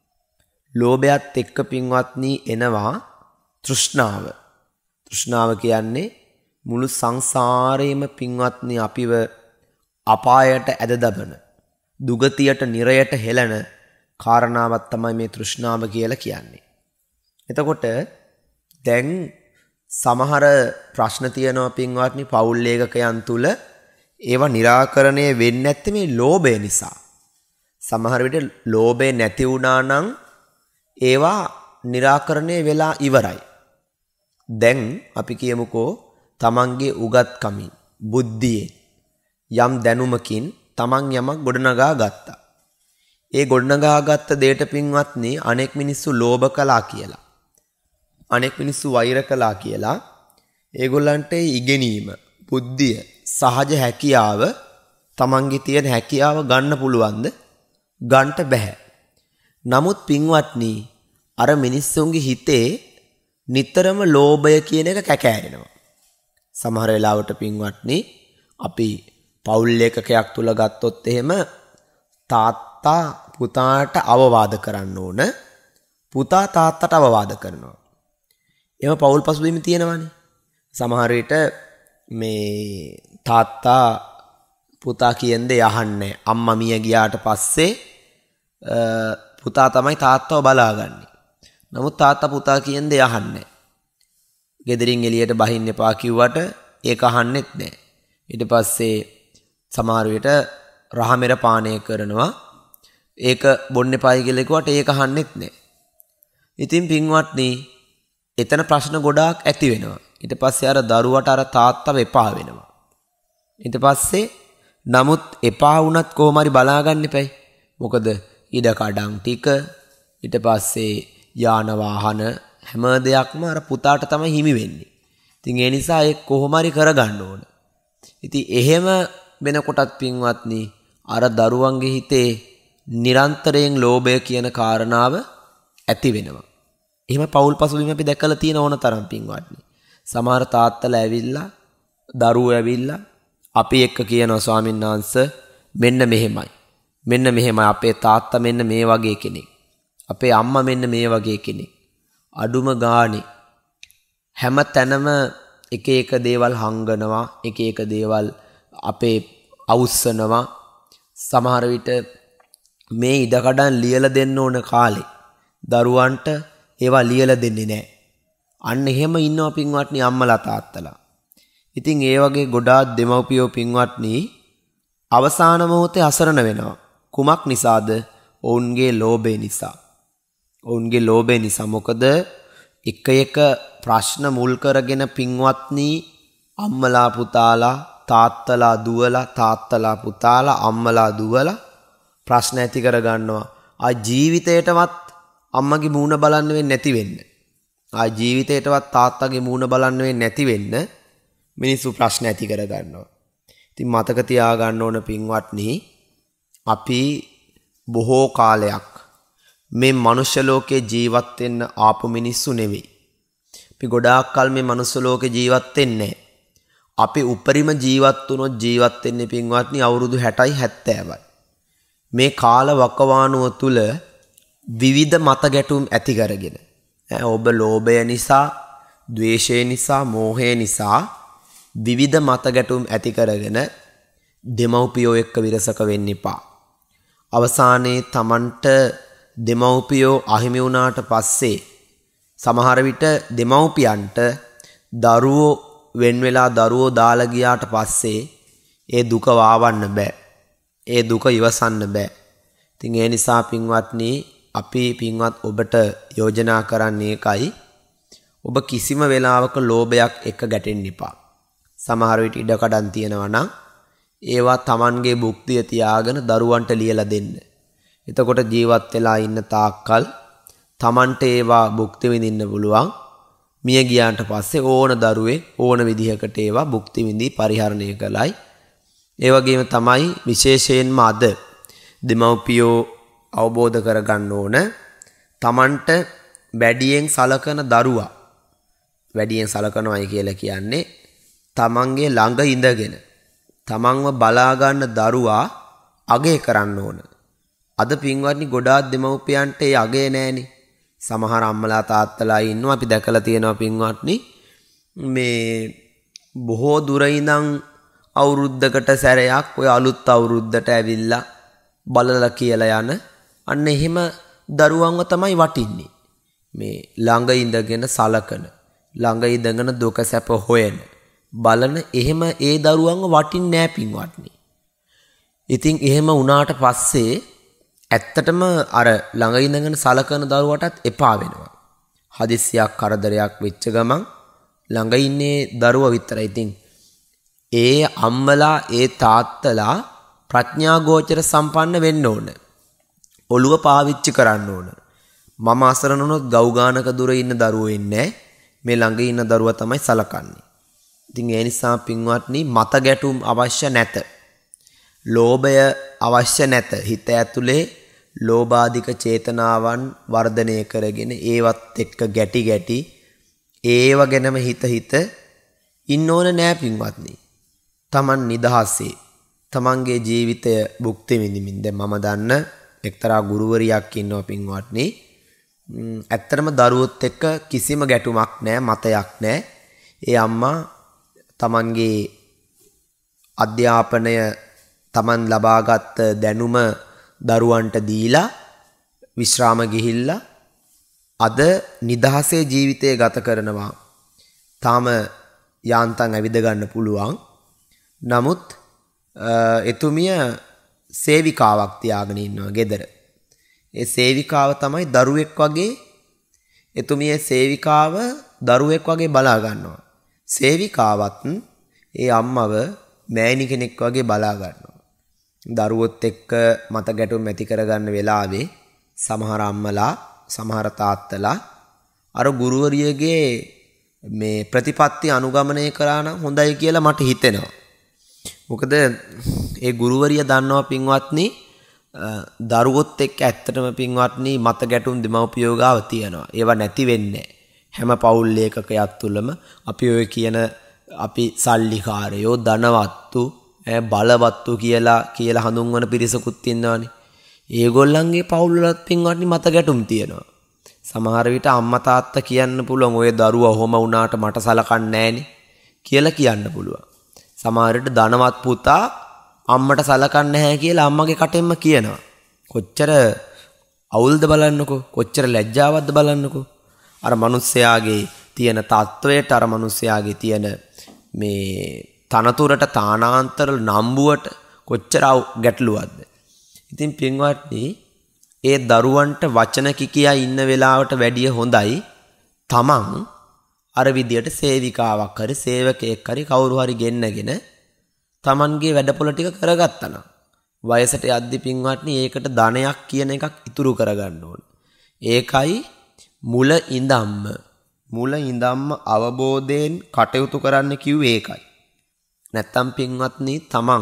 ලෝභයත් එක්ක පින්වත්නි එනවා තෘෂ්ණාව. තෘෂ්ණාව කියන්නේ මුළු සංසාරේම පින්වත්නි අපිව අපායට ඇද දබන, දුගතියට නිරයට හෙළන කාරණාවක් තමයි මේ තෘෂ්ණාව කියලා කියන්නේ. එතකොට දැන් සමහර ප්‍රශ්න තියෙනවා පින්වත්නි පෞල් ලේඛකයන් තුල ඒවා निराකරණය වෙන්නේ නැත්තේ මේ ලෝභය නිසා. සමහර විට ලෝභය නැති වුණා නම් ඒවා निराකරණය වෙලා ඉවරයි. දැන් අපි කියමුකෝ තමන්ගේ උගත්කමින් බුද්ධියෙන් යම් දැනුමකින් තමන් යමක් ගොඩනගා ගත්තා. ඒ ගොඩනගා ගත්ත දෙයට පින්වත්නි අනෙක් මිනිස්සු ලෝභ කළා කියලා, අනෙක් මිනිස්සු වෛර කළා කියලා ඒගොල්ලන්ට ඉගෙනීම, බුද්ධිය, සහජ හැකියාව, තමන්ගේ තියෙන හැකියාව ගන්න පුළුවන්ද? ගන්නට බෑ. නමුත් පින්වත්නි අර මිනිස්සුන්ගේ හිතේ නිතරම ලෝභය කියන එක කැකෑරෙනවා. සමහර වෙලාවට පින්වත්නි අපි පෞල් ලේඛකයක් තුල ගත්තොත් එහෙම තාත්තා පුතාට අවවාද කරන්න ඕන, පුතා තාත්තට අවවාද කරනවා. එහෙම පෞල් පසුබිම තියෙනවානේ. සමහර විට මේ තාත්තා පුතා කියන දේ අහන්නේ. අම්මා මිය ගියාට පස්සේ පුතා තමයි තාත්තව බලාගන්නේ. නමුත් තාත්තා පුතා කියන දේ අහන්නේ. ගෙදරින් එළියට බහින්න එපා කිව්වට ඒක අහන්නෙත් නැහැ. ඊට පස්සේ සමහර විට රහමෙර පානය කරනවා. ඒක බොන්න එපායි කියලා කිව්වට ඒක අහන්නෙත් නැහැ. ඉතින් පින්වත්නි එතන ප්‍රශ්න ගොඩාක් ඇති වෙනවා. ඊට පස්සේ අර දරුවට අර තාත්තව එපා වෙනවා. ඊට පස්සේ නමුත් එපා වුණත් කොහොම හරි බලාගන්න එපයි. මොකද ඉඩ කඩම් ටික, ඊට පස්සේ යාන වාහන හැම දෙයක්ම අර පුතාට තමයි හිමි වෙන්නේ. ඉතින් ඒ නිසා ඒක කොහොම හරි කරගන්න ඕන. ඉතින් එහෙම වෙනකොටත් පින්වත්නි අර දරුවන්ගේ හිතේ නිරන්තරයෙන් ලෝභය කියන කාරණාව ඇති වෙනවා. එහෙම පෞල් පසුබිම අපි දැකලා තියෙන ඕන තරම් පින්වත්නි. සමහර තාත්තලා ඇවිල්ලා, දරුවෝ ඇවිල්ලා අපි එක්ක කියනවා ස්වාමීන් වහන්සේ මෙන්න මෙහෙමයි. මෙන්න මෙහෙමයි අපේ තාත්තා මෙන්න මේ වගේ කෙනෙක්. අපේ අම්මා මෙන්න මේ වගේ කෙනෙක්. අඩුම ගානේ හැම තැනම එක එක දේවල් හංගනවා, එක එක දේවල් අපේ අවුස්සනවා. සමහර විට මේ ඉඩකඩම් ලියලා දෙන්න ඕන කාලේ දරුවන්ට ඒවා ලියලා දෙන්නේ නැහැ. අන්න එහෙම ඉන්නවා පින්වත්නි අම්මලා තාත්තලා. ඉතින් ඒ වගේ ගොඩාක් දෙමව්පියෝ පින්වත්නි අවසාන මොහොතේ අසරණ වෙනවා. කුමක් නිසාද? ඔවුන්ගේ ලෝභය නිසා. ඔවුන්ගේ ලෝභය නිසා. මොකද එක එක ප්‍රශ්න මුල් කරගෙන පින්වත්නි අම්මලා පුතාලා, තාත්තලා දුවලා, තාත්තලා පුතාලා, අම්මලා දුවලා ප්‍රශ්න ඇති කර ගන්නවා. ආ ජීවිතේටවත් අම්මගේ මූණ බලන්න වෙන්නේ නැති වෙන්න. ආ ජීවිතේටවත් තාත්තගේ මූණ බලන්න වෙන්නේ නැති වෙන්න මිනිස්සු ප්‍රශ්න ඇති කර ගන්නවා. ඉතින් මතක තියාගන්න ඕන පින්වත්නි අපි බොහෝ කාලයක් මේ මනුෂ්‍ය ලෝකේ ජීවත් වෙන්න ආපු මිනිස්සු නෙවෙයි. අපි ගොඩාක් කල් මේ මනුෂ්‍ය ලෝකේ ජීවත් වෙන්නේ. අපි උපරිම ජීවත් වුණොත් ජීවත් වෙන්නේ පින්වත්නි අවුරුදු 60යි 70යි. මේ කාල වකවානුව තුල විවිධ මත ගැටුම් ඇති කරගෙන ඔබ ලෝභය නිසා, ද්වේෂය නිසා, මෝහය නිසා විවිධ මත ගැටුම් ඇති කරගෙන දෙමව්පියෝ එක්ක විරසක වෙන්න එපා. අවසානයේ Tamanට දෙමව්පියෝ අහිමි වුණාට පස්සේ සමහර විට දෙමව්පියන්ට දරුවෝ වෙන් වෙලා දරුවෝ දාලා ගියාට පස්සේ ඒ දුක වාවන්න බෑ. ඒ දුක ඉවසන්න බෑ. ඉතින් ඒ නිසා පින්වත්නි අපි පින්වත් ඔබට යෝජනා කරන්නේ එකයි. ඔබ කිසිම වෙලාවක ලෝභයක් එක ගැටෙන්න එපා. සමහර විට ඉඩකඩම් තියෙනවා නම් ඒවා Tamanගේ භුක්තිය තියාගෙන දරුවන්ට ලියලා දෙන්න. එතකොට ජීවත් වෙලා ඉන්න තාක්කල් Tamanට ඒවා භුක්ති විඳින්න පුළුවන්. මිය ගියාට පස්සේ ඕන දරුවේ ඕන විදිහකට ඒවා භුක්ති විඳි පරිහරණය කළයි. ඒ වගේම තමයි විශේෂයෙන්ම අද දෙමව්පියෝ අවබෝධ කරගන්න ඕන තමන්ට වැඩියෙන් සලකන දරුවා වැඩියෙන් සලකනවායි කියලා කියන්නේ තමන්ගේ ළඟ ඉඳගෙන තමන්ව බලා ගන්න දරුවා අගය කරන්න ඕන. අද පින්වත්නි ගොඩාක් දෙමව්පියන්ට ඒ අගය නැහෙනේ. සමහර අම්මලා තාත්තලා ඉන්නවා අපි දැකලා තියෙනවා පින්වත්නි මේ බොහෝ දුර ඉඳන් අවුරුද්දකට සැරයක් ඔය අලුත් අවුරුද්දට ඇවිල්ලා බලලා කියලා යන අන්න එහෙම දරුවන්ව තමයි වටින්නේ. මේ ළඟ ඉඳගෙන සලකන ළඟ ඉඳගෙන දුක සැප හොයන බලන එහෙම ඒ දරුවන්ව වටින්නේ නැහැ පින්වත්නි. ඉතින් එහෙම වුණාට පස්සේ ඇත්තටම අර ළඟ ඉඳගෙන සලකන දරුවටත් එපා වෙනවා. හදිස්සියක් කරදරයක් වෙච්ච ගමන් ළඟ ඉන්නේ දරුවා විතරයි. ඉතින් ඒ අම්මලා ඒ තාත්තලා ප්‍රඥා ගෝචර සම්පන්න වෙන්න ඕන. ඔළුව පාවිච්චි කරන්න ඕන. මම අසරණ වුණොත් ගව් ගානක දුර ඉන්න දරුවෝ ඉන්නේ මේ ළඟ ඉන්න දරුවා තමයි සලකන්නේ. ඉතින් ඒ නිසා පින්වත්නි මත ගැටුම් අවශ්‍ය නැත. ලෝභය අවශ්‍ය නැත. හිත ඇතුලේ ලෝභාධික චේතනාවන් වර්ධනය කරගෙන ඒවත් එක්ක ගැටි ඒව ගැනම හිත ඉන්න ඕන නෑ පින්වත්නි. Taman නිදහසේ තමන්ගේ ජීවිතය භුක්ති විඳිමින් දැන් මම දන්න එක්තරා ගුරුවරියක් ඉන්නවා පින්වත්නි. ඇත්තටම දරුවොත් එක්ක කිසිම ගැටුමක් නැහැ මතයක් නැහැ. ඒ අම්මා තමන්ගේ අධ්‍යාපනය තමන් ලබාගත් දැනුම දරුවන්ට දීලා විශ්‍රාම ගිහිල්ලා අද නිදහසේ ජීවිතය ගත කරනවා. තාම යාන්තම් ඇවිද ගන්න පුළුවන්. නමුත් එතුමිය සේවිකාවක් තියාගෙන ඉන්නවා ගෙදර. ඒ සේවිකාව තමයි දරුවෙක් වගේ එතුමිය සේවිකාව දරුවෙක් වගේ බලා ගන්නවා. සේවිකාවත් ඒ අම්මව මෑණි කෙනෙක් වගේ බලා ගන්නවා. දරුවොත් එක්ක මත ගැටුම් ඇති කරගන්න වෙලාවේ සමහර අම්මලා සමහර තාත්තලා අර ගුරුවරියගේ මේ ප්‍රතිපත්ති අනුගමනය කරා නම් හොඳයි කියලා මට හිතෙනවා. මොකද ඒ ගුරුවරිය දන්නවා පින්වත්නි දරුවොත් එක්ක ඇත්තටම පින්වත්නි මත ගැටුම් දෙමව්පියෝ ගාව තියෙනවා. ඒවා නැති වෙන්නේ හැම පවුල් ලේකකයක් තුළම අපි ඔය කියන අපි සල්ලිකාරයෝ ධනවත්තු බලවත්තු කියලා හඳුන්වන පිරිසකුත් ඉන්නවානේ. ඒගොල්ලන්ගේ පවුල් වලත් පින්වත්නි මත ගැටුම් තියෙනවා. සමහර විට අම්මා තාත්තා කියන්න පුළුවන් ඔය දරුවා ඔහොම වුණාට මට සලකන්නේ නැහනේ කියලා කියන්න පුළුවන්. සමහර විට ධනවත් පුතා අම්මට සලකන්නේ නැහැ කියලා අම්මගේ කටෙන්ම කියනවා. කොච්චර අවුල්ද බලන්නකෝ, කොච්චර ලැජ්ජාවක්ද බලන්නකෝ. අර මිනිස්සයාගේ තියෙන තත්වයට අර මිනිස්සයාගේ තියෙන මේ තනතුරට තානාන්තර නම්බුවට කොච්චර ගැටලුවක්ද. ඉතින් පින්වත්නි ඒ දරුවන්ට වචන කිකියා ඉන්න වෙලාවට වැඩිය හොඳයි තමන් අර විදියට සේවිකාවක් හරි සේවකයෙක් හරි කවුරු හරි ගෙන්නගෙන තමන්ගේ වැඩපොළ ටික කරගත්තා නම් වයසට යද්දි පින්වත්නි ඒකට ධනයක් කියන එකක් ඉතුරු කරගන්න ඕන. ඒකයි මුල ඉඳන්ම අවබෝධයෙන් කටයුතු කරන්න කිව්වේ ඒකයි. නැත්තම් පින්වත්නි තමන්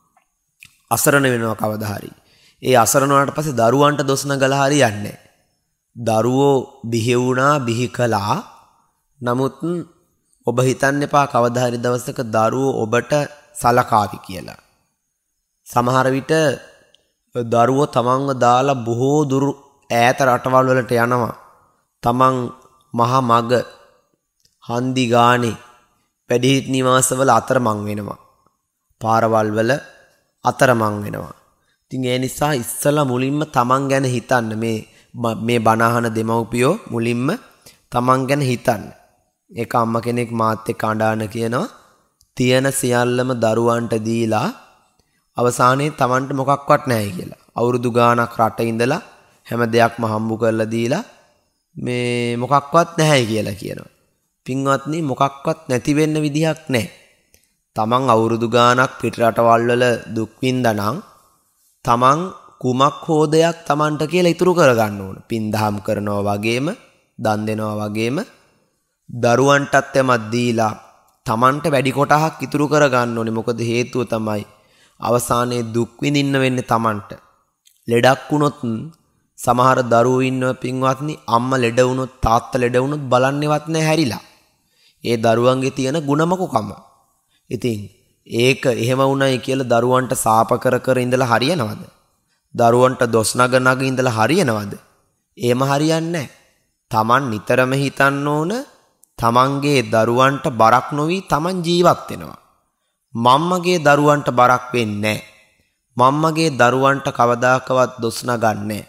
අසරණ වෙනවා කවදා හරි. ඒ අසරණ වුණාට පස්සේ දරුවන්ට දොස් නගලා හරියන්නේ නැහැ. දරුවෝ බිහි වුණා බිහි කළා. නමුත් ඔබ හිතන්න එපා කවදා හරි දවසක දරුවෝ ඔබට සලකාවි කියලා. සමහර විට දරුවෝ තමන්ව දාලා බොහෝ දුරු ඈත රටවල් වලට යනවා. තමන් මහ මග හන්දි ගානේ වැඩිහිටි නිවාසවල අතරමං වෙනවා. පාරවල් වල අතරමං වෙනවා. ඉතින් ඒ නිසා ඉස්සලා මුලින්ම තමන් ගැන හිතන්න මේ බණ අහන දෙමව්පියෝ මුලින්ම තමන් ගැන හිතන්න. ඒක අම්මා කෙනෙක් මාත් එක්ක අඬාන කියනවා තියෙන සියල්ලම දරුවන්ට දීලා අවසානයේ තමන්ට මොකක්වත් නැහැ කියලා. අවුරුදු ගාණක් රට ඉඳලා හැම දෙයක්ම හම්බු කරලා දීලා මේ මොකක්වත් නැහැ කියලා කියනවා. පින්වත්නි මොකක්වත් නැති වෙන්න විදිහක් නැහැ. තමන් අවුරුදු ගාණක් පිට රටවල් වල දුක් විඳනනම් තමන් කුමක් හෝ දෙයක් තමන්ට කියලා ඉතුරු කරගන්න ඕන. පින් දහම් කරනවා වගේම දන් දෙනවා වගේම දරුවන්ටත් යමක් දීලා Tamanට වැඩි කොටහක් ඉතුරු කර ගන්න ඕනේ. මොකද හේතුව තමයි අවසානයේ දුක් විඳින්න වෙන්නේ Tamanට. ලෙඩක් වුණොත් සමහර දරුවෝ ඉන්නව පින්වත්නි අම්මා ලෙඩ වුණොත් තාත්තා ලෙඩ වුණොත් බලන්නේවත් නැහැ හැරිලා. ඒ දරුවන්ගේ තියෙන ಗುಣමකුකම. ඉතින් ඒක එහෙම වුණයි කියලා දරුවන්ට සාප කර කර ඉඳලා හරියනවද? දරුවන්ට දොස් නග ඉඳලා හරියනවද? එහෙම හරියන්නේ නැහැ. Taman නිතරම හිතන්න ඕන තමන්ගේ දරුවන්ට බරක් නොවි තමන් ජීවත් වෙනවා. මම්මගේ දරුවන්ට බරක් වෙන්නේ නැහැ. මම්මගේ දරුවන්ට කවදාකවත් දොස් නගන්නේ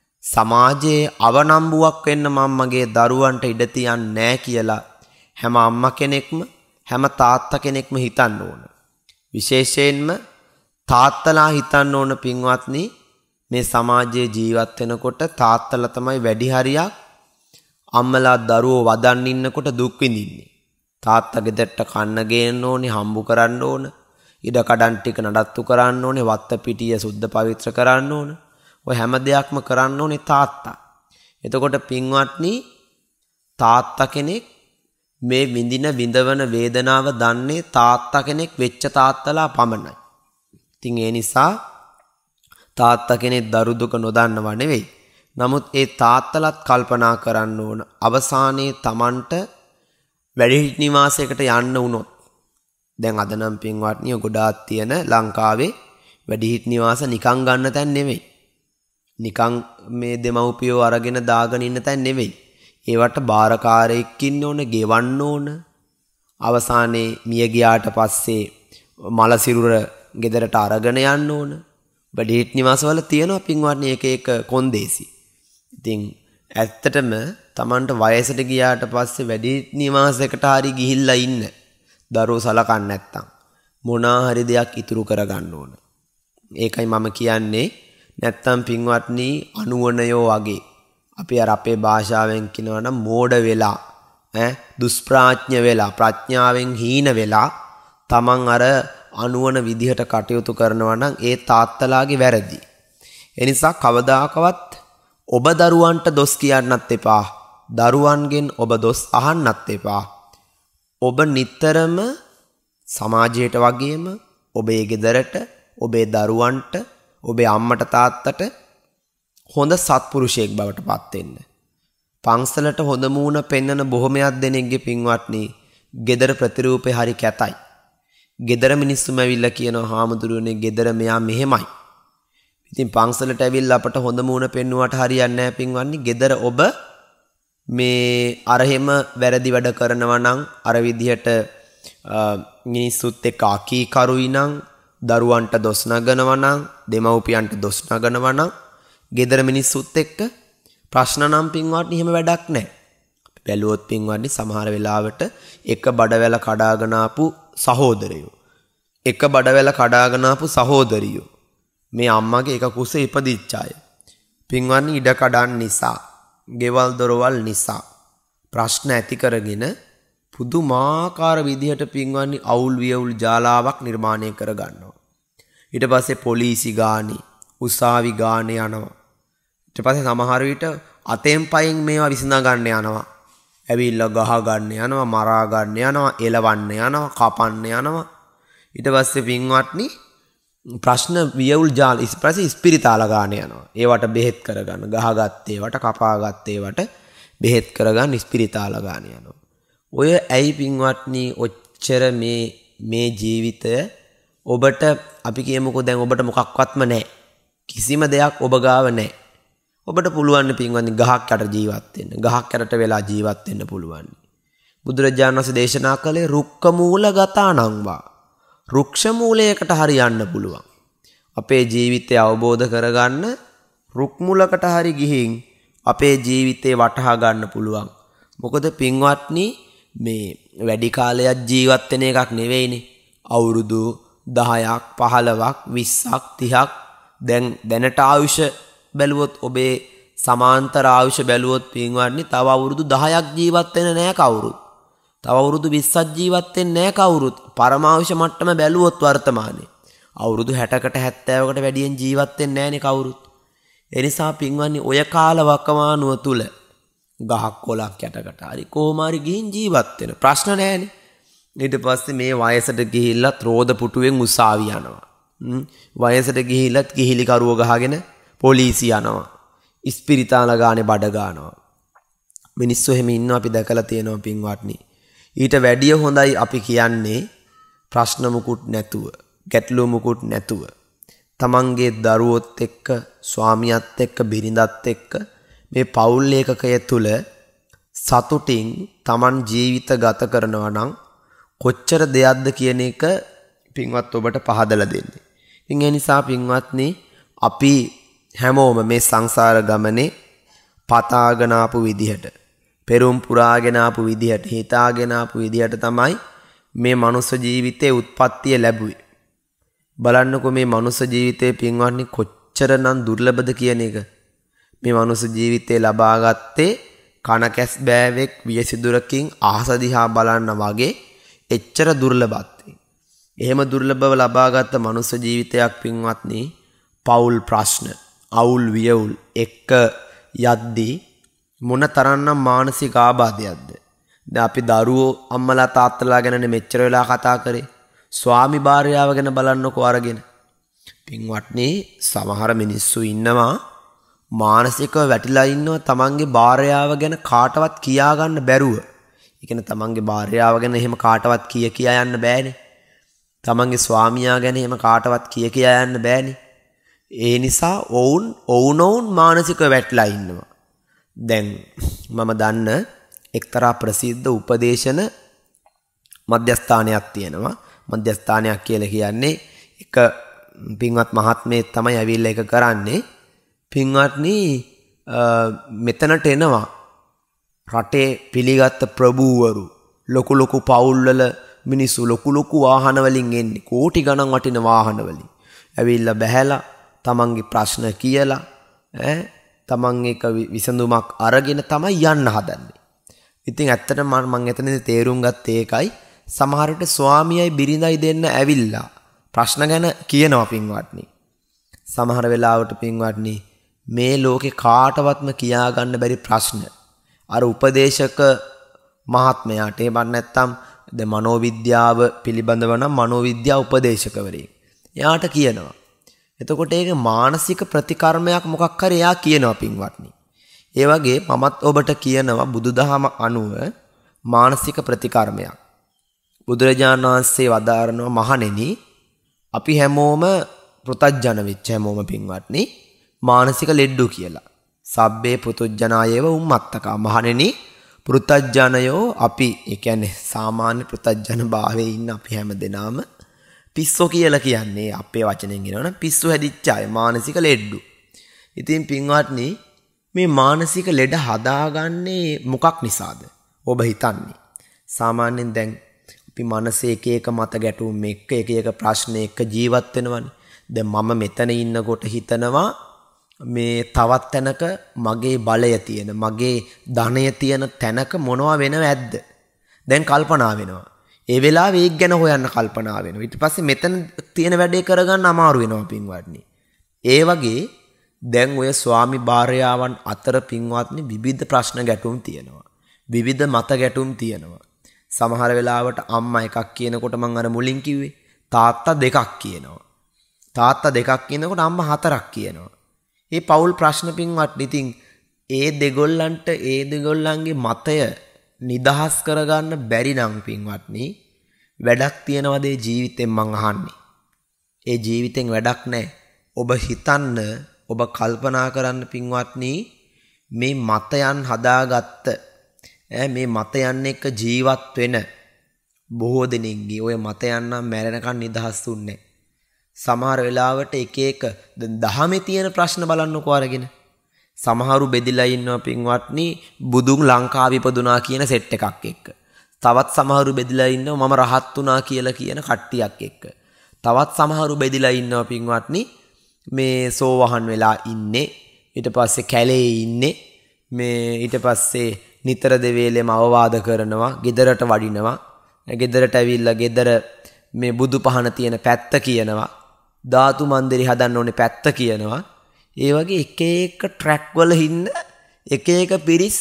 සමාජයේ අවනම්බුවක් වෙන්න මම්මගේ දරුවන්ට ඉඩ තියන්නේ නැහැ කියලා හැම අම්මා කෙනෙක්ම හැම තාත්තා කෙනෙක්ම හිතන්න ඕන. විශේෂයෙන්ම තාත්තලා හිතන්න ඕන පින්වත්නි මේ සමාජයේ ජීවත් වෙනකොට තාත්තලා තමයි වැඩි හරියක් අම්මලා දරුවෝ වදන් ඉන්නකොට දුක් විඳින්නේ. තාත්තා ගෙදරට කන්න ගේන්න ඕනේ, හම්බු කරන්න ඕන, ඉඩ කඩන් ටික නඩත්තු කරන්න ඕනේ, වත්ත පිටිය සුද්ධ පවිත්‍ර කරන්න ඕන. ඔය හැම දෙයක්ම කරන්න ඕනේ තාත්තා. එතකොට පින්වත්නි තාත්තා කෙනෙක් මේ විඳින විඳවන වේදනාව දන්නේ තාත්තා කෙනෙක් වෙච්ච තාත්තලා පමණයි. ඉතින් ඒ නිසා තාත්තා කෙනෙක් දරු දුක නොදන්නව නෙවෙයි. නමුත් ඒ තාත්තලත් කල්පනා කරන්න ඕන අවසානයේ Tamanට වැඩිහිටි නිවාසයකට යන්න වුණොත් දැන් අද නම් පින්වත්නි ගොඩාක් තියෙන ලංකාවේ වැඩිහිටි නිවාස නිකන් ගන්න තැන් නෙවෙයි. නිකන් මේ දෙමව්පියෝ අරගෙන දාගෙන ඉන්න තැන් නෙවෙයි. ඒවට බාරකාරයෙක් ඉන්න ඕන, ගෙවන්න ඕන. අවසානයේ මිය ගියාට පස්සේ මල සිරුර ගෙදරට අරගෙන යන්න ඕන. වැඩිහිටි නිවාසවල තියෙනවා පින්වත්නි එක එක කොන්දේසි. ඉතින් ඇත්තටම Tamanට වයසට ගියාට පස්සේ වැඩිහිටි නිවාසයකට හරි ගිහිල්ලා ඉන්න. දරුවෝ සලකන්නේ නැත්තම් මොනා හරි දෙයක් ඉතුරු කරගන්න ඕන. ඒකයි මම කියන්නේ. නැත්තම් පින්වත්නි අනුවණයෝ වගේ අපි අර අපේ භාෂාවෙන් කියනවා නම් මෝඩ වෙලා දුෂ්ප්‍රඥ වෙලා ප්‍රඥාවෙන් හීන වෙලා Taman අර අනුවණ විදිහට කටයුතු කරනවා නම් ඒ තාත්තලාගේ වැරදි. ඒ නිසා කවදාකවත් ඔබ දරුවන්ට දොස් කියන්නත් එපා. දරුවන්ගෙන් ඔබ දොස් අහන්නත් එපා. ඔබ නිතරම සමාජයට වගේම ඔබේ ගෙදරට, ඔබේ දරුවන්ට, ඔබේ අම්මට තාත්තට හොඳ සත්පුරුෂයෙක් බවට පත් වෙන්න. පන්සලට හොඳ මූණ පෙන්වන බොහොමයක් දෙනෙක්ගේ පින්වත්නි ගෙදර ප්‍රතිරූපේ හරි කැතයි. ගෙදර මිනිස්සුම ඇවිල්ලා කියනවා හාමුදුරුවනේ ගෙදර මෙයා මෙහෙමයි. ඉතින් පන්සලට ඇවිල්ලා අපට හොඳ මූණ පෙන්නුවාට හරියන්නේ නැහැ පින්වත්නි. ගෙදර ඔබ මේ අරහෙම වැරදි වැඩ කරනවා නම් අර විදිහට මිනිස්සුත් එක්ක අකීකරුයි නම් දරුවන්ට දොස් නගනවා නම් දෙමව්පියන්ට දොස් නගනවා නම් ගෙදර මිනිස්සුත් එක්ක ප්‍රශ්න නම් පින්වත්නි එහෙම වැඩක් නැහැ. බැලුවොත් පින්වත්නි සමහර වෙලාවට එක බඩවැල කඩාගෙන ආපු සහෝදරයෝ, එක බඩවැල කඩාගෙන ආපු සහෝදරියෝ මේ අම්මගේ එක කුසේ ඉපදිච්ච අය. පින්වත්නි ඉඩ කඩන් නිසා, ගෙවල් දොරවල් නිසා ප්‍රශ්න ඇති කරගෙන පුදුමාකාර විදිහට පින්වත්නි අවුල් වියවුල් ජාලාවක් නිර්මාණය කර ගන්නවා. ඊට පස්සේ පොලිසි ගානේ, උසාවි ගානේ යනවා. ඊට පස්සේ සමහර විට අතෙන් පයෙන් මේවා විසඳා ගන්න යනවා. ඇවිල්ලා ගහ ගන්න යනවා, මරා ගන්න යනවා, එලවන්න යනවා, කපන්න යනවා. ඊට පස්සේ පින්වත්නි ප්‍රශ්න වියවුල් ජාල ඉස්පස්සේ ස්පිරිතාල ගාන යනවා. ඒවට බෙහෙත් කරගන්න, ගහගත් ඒවට, කපාගත් ඒවට බෙහෙත් කරගන්න ස්පිරිතාල ගාන යනවා. ඔය ඇයි පින්වත්නි ඔච්චර මේ ජීවිතය ඔබට අපි කියමුකෝ දැන් ඔබට මොකක්වත්ම නැහැ. කිසිම දෙයක් ඔබ ගාව නැහැ. ඔබට පුළුවන් පින්වත්නි ගහක් යට ජීවත් වෙන්න. ගහක් යටට වෙලා ජීවත් වෙන්න පුළුවන්. බුදුරජාණන් වහන්සේ දේශනා කළේ රුක්ක මූල ගතානංවා. රුක්ෂ මූලයකට හරි යන්න පුළුවන්. අපේ ජීවිතය අවබෝධ කරගන්න රුක් මූලකට හරි ගිහින් අපේ ජීවිතේ වටහා ගන්න පුළුවන්. මොකද පින්වත්නි මේ වැඩි කාලයක් ජීවත් වෙන එකක් නෙවෙයිනේ. අවුරුදු 10ක් 15ක් 20ක් 30ක් දැනට ආයුෂ බැලුවොත් ඔබේ සමාන්තර ආයුෂ බැලුවොත් පින්වත්නි තව අවුරුදු 10ක් ජීවත් වෙන්න නෑ කවුරුත්. තව අවුරුදු 20ක් ජීවත් වෙන්න නෑ කවුරුත්. පරමාවුෂ මට්ටම බැලුවොත් වර්තමානයේ අවුරුදු 60කට 70කට වැඩියෙන් ජීවත් වෙන්නේ නෑනේ කවුරුත්. ඒ නිසා පින්වත්නි ඔය කාල වකවානුව තුල ගහක් කොලක් යටකට හරි කොහොම හරි ගිහින් ජීවත් වෙන ප්‍රශ්න නැහැනේ. ඊට පස්සේ මේ වයසට ගිහිල්ලා රෝද පුටුවෙන් උසාවි යනවා. වයසට ගිහිල්ලත් කිහිලි කරුව ගහගෙන පොලිසිය යනවා. ඉස්පිරිතාල ගානේ බඩ ගන්නවා. මිනිස්සු එහෙම ඉන්නවා අපි දැකලා තියෙනවා පින්වත්නි. ඊට වැඩිය හොඳයි අපි කියන්නේ ප්‍රශ්න මුකුත් නැතුව, ගැටලු මුකුත් නැතුව තමන්ගේ දරුවොත් එක්ක, ස්වාමියාත් එක්ක, බිරිඳත් එක්ක මේ පෞල් ඒකකය තුල සතුටින් තමන් ජීවිත ගත කරනවා නම් කොච්චර දෙයක්ද කියන එක පින්වත් ඔබට පහදලා දෙන්නේ. ඉතින් ඒ නිසා පින්වත්නි අපි හැමෝම මේ සංසාර ගමනේ පතාගෙන ආපු විදිහට, පෙරම් පුරාගෙන ආපු විදිහට, හිතාගෙන ආපු විදිහට තමයි මේ මනුස්ස ජීවිතයේ උත්පත්තිය ලැබුවේ. බලන්නකො මේ මනුස්ස ජීවිතයේ පින්වත්නි කොච්චරනම් දුර්ලභද කියන එක. මේ මනුස්ස ජීවිතේ ලබා ගත්තේ කන කැස් බෑවෙක් වියසිදුරකින් අහස දිහා බලන්න වගේ එච්චර දුර්ලභත්. එහෙම දුර්ලභව ලබාගත් මනුස්ස ජීවිතයක් පින්වත්නි පෞල් ප්‍රශ්න, අවුල් වියවුල් එක්ක යද්දී මොන තරම්නම් මානසික ආබාධයක්ද. දැන් අපි දරුවෝ අම්මලා තාත්තලා ගැන මෙච්චර වෙලා කතා කරේ. ස්වාමි භාර්යාව ගැන බලන්නකෝ අරගෙන. පින්වත්නි සමහර මිනිස්සු ඉන්නවා මානසිකව වැටිලා ඉන්නවා තමන්ගේ භාර්යාව ගැන කාටවත් කියා ගන්න බැරුව. ඒ කියන්නේ තමන්ගේ භාර්යාව ගැන එහෙම කාටවත් කියා යන්න බෑනේ. තමන්ගේ ස්වාමියා ගැන එහෙම කාටවත් කියා යන්න බෑනේ. ඒ නිසා ඔවුන් මානසිකව වැටිලා ඉන්නවා. දැන් මම දන්න එක්තරා ප්‍රසිද්ධ උපදේශන මධ්‍යස්ථානයක් තියෙනවා. මධ්‍යස්ථානයක් කියලා කියන්නේ එක පින්වත් මහත්මයෙක් තමයි ඇවිල්ලා ඒක කරන්නේ. පින්වත්නි මෙතනට එනවා රටේ පිළිගත් ප්‍රභූවරු, ලොකු ලොකු පවුල්වල මිනිස්සු ලොකු වාහන වලින් එන්නේ, කෝටි ගණන් වටින වාහන වලින්. ඇවිල්ලා බැහැලා තමන්ගේ ප්‍රශ්න කියලා තමන් එක විසඳුමක් අරගෙන තමයි යන්න හදන්නේ. ඉතින් ඇත්තටම මම එතනදී තේරුම් ගත්තේ ඒකයි. සමහර විට ස්වාමියයි බිරිඳයි දෙන්න ඇවිල්ලා ප්‍රශ්න ගැන කියනවා පින්වත්නි. සමහර වෙලාවට පින්වත්නි මේ ලෝකේ කාටවත්ම කියා ගන්න බැරි ප්‍රශ්න අර උපදේශක මහත්මයාට එහෙම නැත්නම් ද මනෝවිද්‍යාව පිළිබඳව නම් මනෝවිද්‍යා උපදේශකවරයෙක් එයාට කියනවා. එතකොට ඒක මානසික ප්‍රතිකර්මයක් මොකක් හරි එයා කියනවා පින්වත්නි. ඒ වගේ මමත් ඔබට කියනවා බුදුදහම අනුව මානසික ප්‍රතිකර්මයක්. බුදුරජාණන් වහන්සේ වදාරනවා මහණෙනි අපි හැමෝම පෘතජ්ජන වෙච්ච හැමෝම පින්වත්නි මානසික ලෙඩ්ඩු කියලා. සබ්බේ පෘතජ්ජනායේව උම්මත්තකා. මහණෙනි පෘතජ්ජනයෝ අපි ඒ කියන්නේ සාමාන්‍ය පෘතජ්ජන භාවයේ ඉන්න අපි හැමදෙනාම පිස්සෝ කියලා කියන්නේ අපේ වචනෙන් කියනවනම් පිස්සු හැදිච්ච අය මානසික ලෙඩ්ඩු. ඉතින් පින්වත්නි මේ මානසික ලෙඩ හදාගන්නේ මොකක් නිසාද? ඔබ හිතන්නේ. සාමාන්‍යයෙන් දැන් අපි මනසේ එක මත ගැටුම් එක්ක එක ප්‍රශ්න එක්ක ජීවත් වෙනවනේ. දැන් මම මෙතන ඉන්නකොට හිතනවා මේ තවත් තැනක මගේ බලය තියෙන, මගේ ධනය තියෙන තැනක මොනවා වෙනව ඇද්ද? දැන් කල්පනා වෙනවා. ඒ වෙලාවේ ඒක ගැන හොයන්න කල්පනා වෙනවා. ඊට පස්සේ මෙතන තියෙන වැඩේ කරගන්න අමාරු වෙනවා පින්වත්නි. ඒ වගේ දැන් ඔය ස්වාමි භාර්යාවන් අතර පින්වත්නි විවිධ ප්‍රශ්න ගැටුම් තියෙනවා. විවිධ මත ගැටුම් තියෙනවා. සමහර වෙලාවට අම්මා එකක් කියනකොට මම අර මුලින් කිව්වේ තාත්තා දෙකක් කියනවා. තාත්තා දෙකක් කියනකොට අම්මා හතරක් කියනවා. මේ පෞල් ප්‍රශ්න පින්වත්නි ඉතින් ඒ දෙගොල්ලන්ගේ මතය නිදහස් කරගන්න බැරි නම් පින්වත්නි වැඩක් තියනවද ඒ ජීවිතෙන් මං අහන්නේ. ඒ ජීවිතෙන් වැඩක් නැහැ. ඔබ හිතන්න, ඔබ කල්පනා කරන්න පින්වත්නි මේ මතයන් හදාගත්ත මේ මතයන් එක්ක ජීවත් වෙන බොහෝ දෙනෙක්ගේ ඔය මතයන් නම් මැරෙනකන් නිදහස් දුන්නේ. සමහර වෙලාවට එක දහමේ තියෙන ප්‍රශ්න බලන්නකෝ අරගෙන. සමහරු බෙදිලා ඉන්නවා පින්වත්නි බුදුන් ලංකාවේ ඉපදුනා කියන සෙට් එකක් එක්ක. තවත් සමහරු බෙදිලා ඉන්නවා මම රහත් වුණා කියලා කියන කට්ටියක් එක්ක. තවත් සමහරු බෙදිලා ඉන්නවා පින්වත්නි මේ සෝවහන් වෙලා ඉන්නේ. ඊට පස්සේ කැලේ ඉන්නේ. මේ ඊට පස්සේ නිතර දෙවේලෙම අවවාද කරනවා, ගෙදරට වඩිනවා. ගෙදරට ඇවිල්ලා ගෙදර මේ බුදු පහන තියෙන පැත්ත කියනවා. ධාතු මන්දිරය හදන්න ඕනේ පැත්ත කියනවා. ඒ වගේ එක ට්‍රැක් වල ඉන්න එක පිරිස්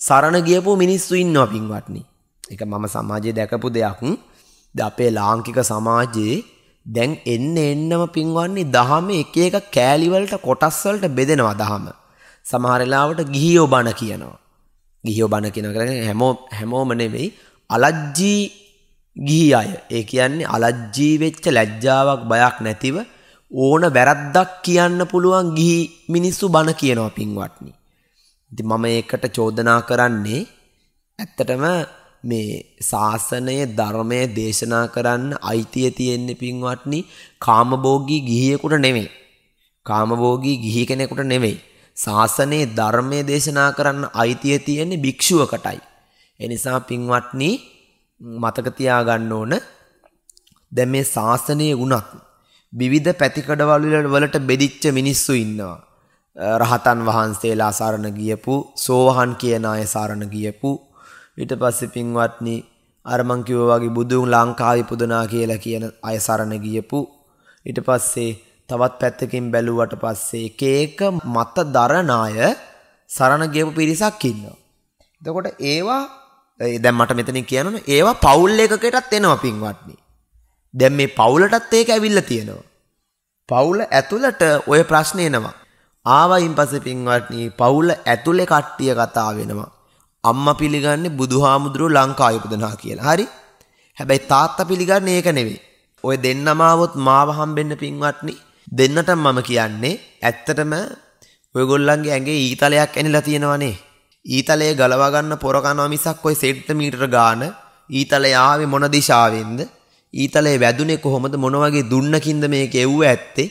සරණ ගියපු මිනිස්සු ඉන්නවා පින්වත්නි. ඒක මම සමාජයේ දැකපු දෙයක්. අපේ ලාංකික සමාජයේ දැන් එන්නම පින්වත්නි දහමේ එක එක කෑලි වලට කොටස් වලට බෙදෙනවා දහම. සමහර වෙලාවට ගිහියෝ බණ කියනවා. ගිහියෝ බණ කියනවා හැමෝම නෙවෙයි අලජ්ජී ගිහි අය. ඒ කියන්නේ අලජ්ජී වෙච්ච ලැජ්ජාවක් බයක් නැතිව ඕන වැරද්දක් කියන්න පුළුවන් ගිහි මිනිස්සු බණ කියනවා පින්වත්නි. ඉතින් මම ඒකට චෝදනා කරන්නේ ඇත්තටම මේ ශාසනයේ ධර්මයේ දේශනා කරන්න අයිතිය තියෙන්නේ පින්වත්නි කාමභෝගී ගිහියෙකුට නෙමෙයි. කාමභෝගී ගිහි කෙනෙකුට නෙමෙයි. ශාසනයේ ධර්මයේ දේශනා කරන්න අයිතිය තියෙන්නේ භික්ෂුවකටයි. ඒ නිසා පින්වත්නි මතක තියාගන්න ඕන දැන් මේ ශාසනයේ වුණත් විවිධ පැතිකඩවල වලට බෙදිච්ච මිනිස්සු ඉන්නවා. රහතන් වහන්සේලා සරණ ගියපු, සෝහන් කියන අය සරණ ගියපු, ඊට පස්සේ පින්වත්නි අර මං කිව්වා වගේ බුදුන් ලංකාවේ පුදනා කියලා කියන අය සරණ ගියපු, ඊට පස්සේ තවත් පැත්තකින් බැලුවට පස්සේ එක එක මත දරන අය සරණ ගියපු පිරිසක් ඉන්නවා. එතකොට ඒවා දැන් මට මෙතනින් කියන්න ඒවා පවුල් එකකටත් එනවා පින්වත්නි. දැන් මේ පවුලටත් ඒක ඇවිල්ලා තියෙනවා. පවුල ඇතුළට ওই ප්‍රශ්නේ එනවා. ආවයින් පස්සේ පින්වත්නි පවුල ඇතුලේ කට්ටිය කතා වෙනවා. අම්මා පිළිගන්නේ බුදුහාමුදුරුවෝ ලංකාවේ ඉපදුනා කියලා. හරි? හැබැයි තාත්තා පිළිගන්නේ ඒක නෙවෙයි. ඔය දෙන්නම ආවොත් මාව හම්බෙන්න පින්වත්නි දෙන්නටම මම කියන්නේ ඇත්තටම ඔයගොල්ලන්ගේ ඇඟේ ඊතලයක් ඇනිලා තියෙනවනේ. ඊතලයේ ගලවා ගන්න පොර කනවා මිසක් ඔය සෙන්ටිමීටර ගාන ඊතලය ආවේ මොන දිශාවෙන්ද? ඊතලයේ වැදුනේ කොහොමද? මොන වගේ දුන්නකින්ද මේක එව්ව ඇත්තේ?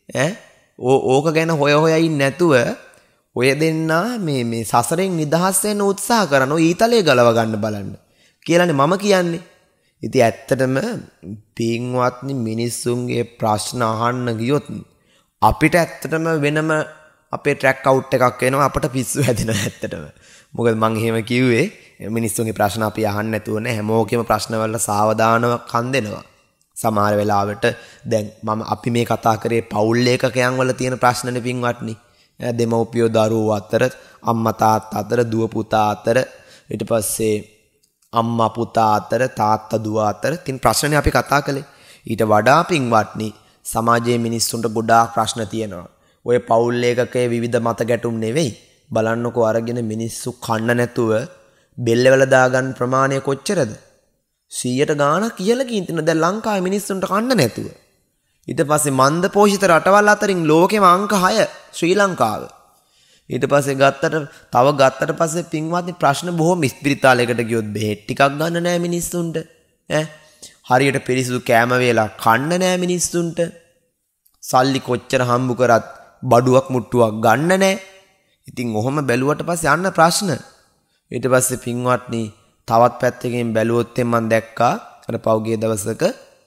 ඕක ගැන හොය ඉන්නේ නැතුව ඔය දෙන්නා මේ සසරෙන් නිදහස් වෙන්න උත්සාහ කරන ඔය ඊතලයේ ගලව ගන්න බලන්න කියලානේ මම කියන්නේ. ඉතින් ඇත්තටම පින්වත්නි මිනිස්සුන්ගේ ප්‍රශ්න අහන්න ගියොත් අපිට ඇත්තටම වෙනම අපේ ට්‍රැක් අවුට් එකක් වෙනවා අපට පිස්සු හැදෙනවා ඇත්තටම. මොකද මම එහෙම කිව්වේ මිනිස්සුන්ගේ ප්‍රශ්න අපි අහන්න නැතුව නෑ හැමෝගෙම ප්‍රශ්න වලට සාවධානව කන් දෙනවා. සමහර වෙලාවට දැන් අපි මේ කතා කරේ පවුල් ඒකකයන් වල තියෙන ප්‍රශ්නනේ පින්වත්නි. දෙමව්පියෝ දරුවෝ අතර, අම්මා තාත්තා අතර, දුව පුතා අතර, ඊට පස්සේ අම්මා පුතා අතර, තාත්තා දුව අතර තියෙන ප්‍රශ්නනේ අපි කතා කළේ. ඊට වඩා පින්වත්නි සමාජයේ මිනිස්සුන්ට ගොඩාක් ප්‍රශ්න තියෙනවා. ඔය පවුල් ඒකකයේ විවිධ මත ගැටුම් නෙවෙයි. බලන්නකෝ අරගෙන මිනිස්සු කන්න නැතුව බෙල්ලවල දාගන්න ප්‍රමාණය කොච්චරද? 100ට ගාණක් කියලා කියනවා දැන් ලංකාවේ මිනිස්සුන්ට කන්න නැතුව. ඊට පස්සේ මන්ද පෝෂිත රටවල් අතරින් ලෝකෙම අංක 6 ශ්‍රී ලංකාව. ඊට පස්සේ ගත්තට පස්සේ පින්වත්නි ප්‍රශ්න බොහොම ස්පිරිතාලයකට ගියොත් බෙහෙත් ටිකක් ගන්න නැහැ මිනිස්සුන්ට. හරියට පිරිසිදු කෑම වේලා කන්න නැහැ මිනිස්සුන්ට. සල්ලි කොච්චර හම්බු කරත් බඩුවක් මුට්ටුවක් ගන්න නැහැ. ඉතින් ඔහොම බැලුවට පස්සේ යන්න ප්‍රශ්න. ඊට පස්සේ පින්වත්නි තවත් පැත්තකින් බැලුවොත් මම දැක්කා අර පෞගේ දවසක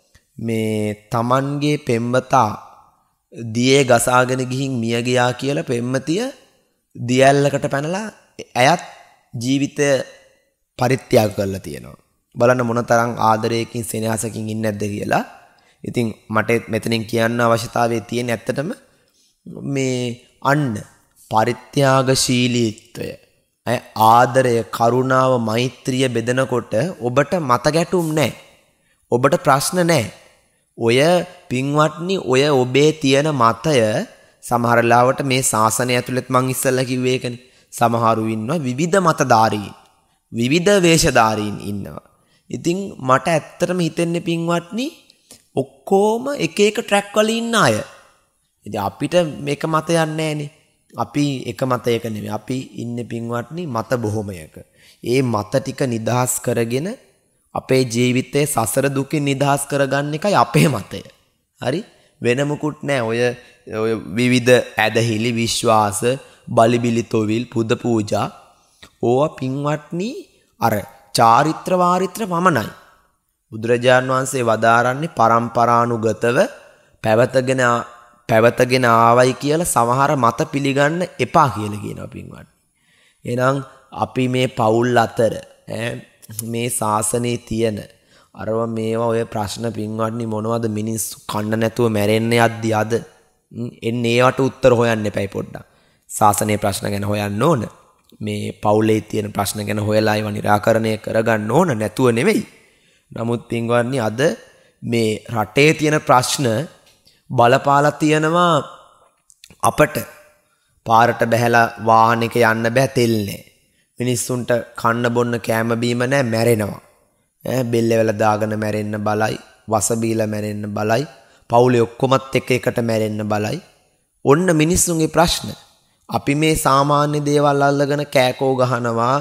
මේ Tamanගේ පෙම්වතා දියේ ගසාගෙන ගිහින් මිය ගියා කියලා පෙම්වතිය දියැලකට පැනලා ඇයත් ජීවිතය පරිත්‍යාග කරලා තියෙනවා. බලන්න මොනතරම් ආදරයකින් සෙනෙහසකින් ඉන්නේ නැද්ද කියලා. ඉතින් මට මෙතනින් කියන්න අවශ්‍යතාවය තියෙන ඇත්තටම මේ අන්න පරිත්‍යාගශීලීත්වය ආදරය කරුණාව මෛත්‍රිය බෙදනකොට ඔබට මත ගැටුම් නැහැ. ඔබට ප්‍රශ්න නැහැ. ඔය පින්වත්නි ඔය ඔබේ තියෙන මතය සමහර ලාවට මේ ශාසනය ඇතුළත් මං ඉස්සෙල්ලා කිව්වේ ඒකනේ. සමහරු ඉන්නවා විවිධ මතධාරීන්, විවිධ වේශධාරීන් ඉන්නවා. ඉතින් මට ඇත්තටම හිතෙන්නේ පින්වත්නි ඔක්කොම එක එක ට්‍රැක් වල ඉන්න අය. ඉතින් අපිට මේක මතයක් නැහැනේ. අපි එක මතයක නෙමෙයි. අපි ඉන්නේ පින්වත්නි මත බොහොමයක. ඒ මත ටික නිදහස් කරගෙන අපේ ජීවිතයේ සසර දුකින් නිදහස් කරගන්න එකයි අපේ මතය. හරි? වෙන මුකුත් නැහැ. ඔය විවිධ ඇදහිලි විශ්වාස, බලිබිලි තොවිල්, පුද පූජා ඕවා පින්වත්නි අර චාරිත්‍ර වාරිත්‍ර පමණයි. බුදුරජාණන් වහන්සේ වදාරන්නේ පරම්පරානුගතව පැවතගෙන ආවයි කියලා සමහර මත පිළිගන්න එපා කියලා කියනවා පින්වත්නි. එහෙනම් අපි මේ පවුල් අතර මේ ශාසනයේ තියෙන අරව මේවා ඔය ප්‍රශ්න පින්වත්නි මොනවද මිනිස්සු කන්න නැතුව මැරෙන්නේ යද්දි අද එන්නේ ඒවට උත්තර හොයන්න එපයි පොඩ්ඩක්. ශාසනයේ ප්‍රශ්න ගැන හොයන්න ඕන. මේ පවුලේ තියෙන ප්‍රශ්න ගැන හොයලා ඒවා निराකරණය කරගන්න ඕන නැතුව නෙවෙයි. නමුත් පින්වත්නි අද මේ රටේ තියෙන ප්‍රශ්න බලපාලා තියෙනවා අපට පාරට බැහැලා වාහනයක යන්න බෑ තෙල් නැහැ. මිනිස්සුන්ට කන්න බොන්න කෑම බීම නැහැ මැරෙනවා. බෙල්ලවල දාගෙන මැරෙන්න බලයි, වස බීලා මැරෙන්න බලයි, පවුලේ ඔක්කොමත් එකට මැරෙන්න බලයි. ඔන්න මිනිස්සුන්ගේ ප්‍රශ්න. අපි මේ සාමාන්‍ය දේවල් අල්ලගෙන කෑකෝ ගහනවා,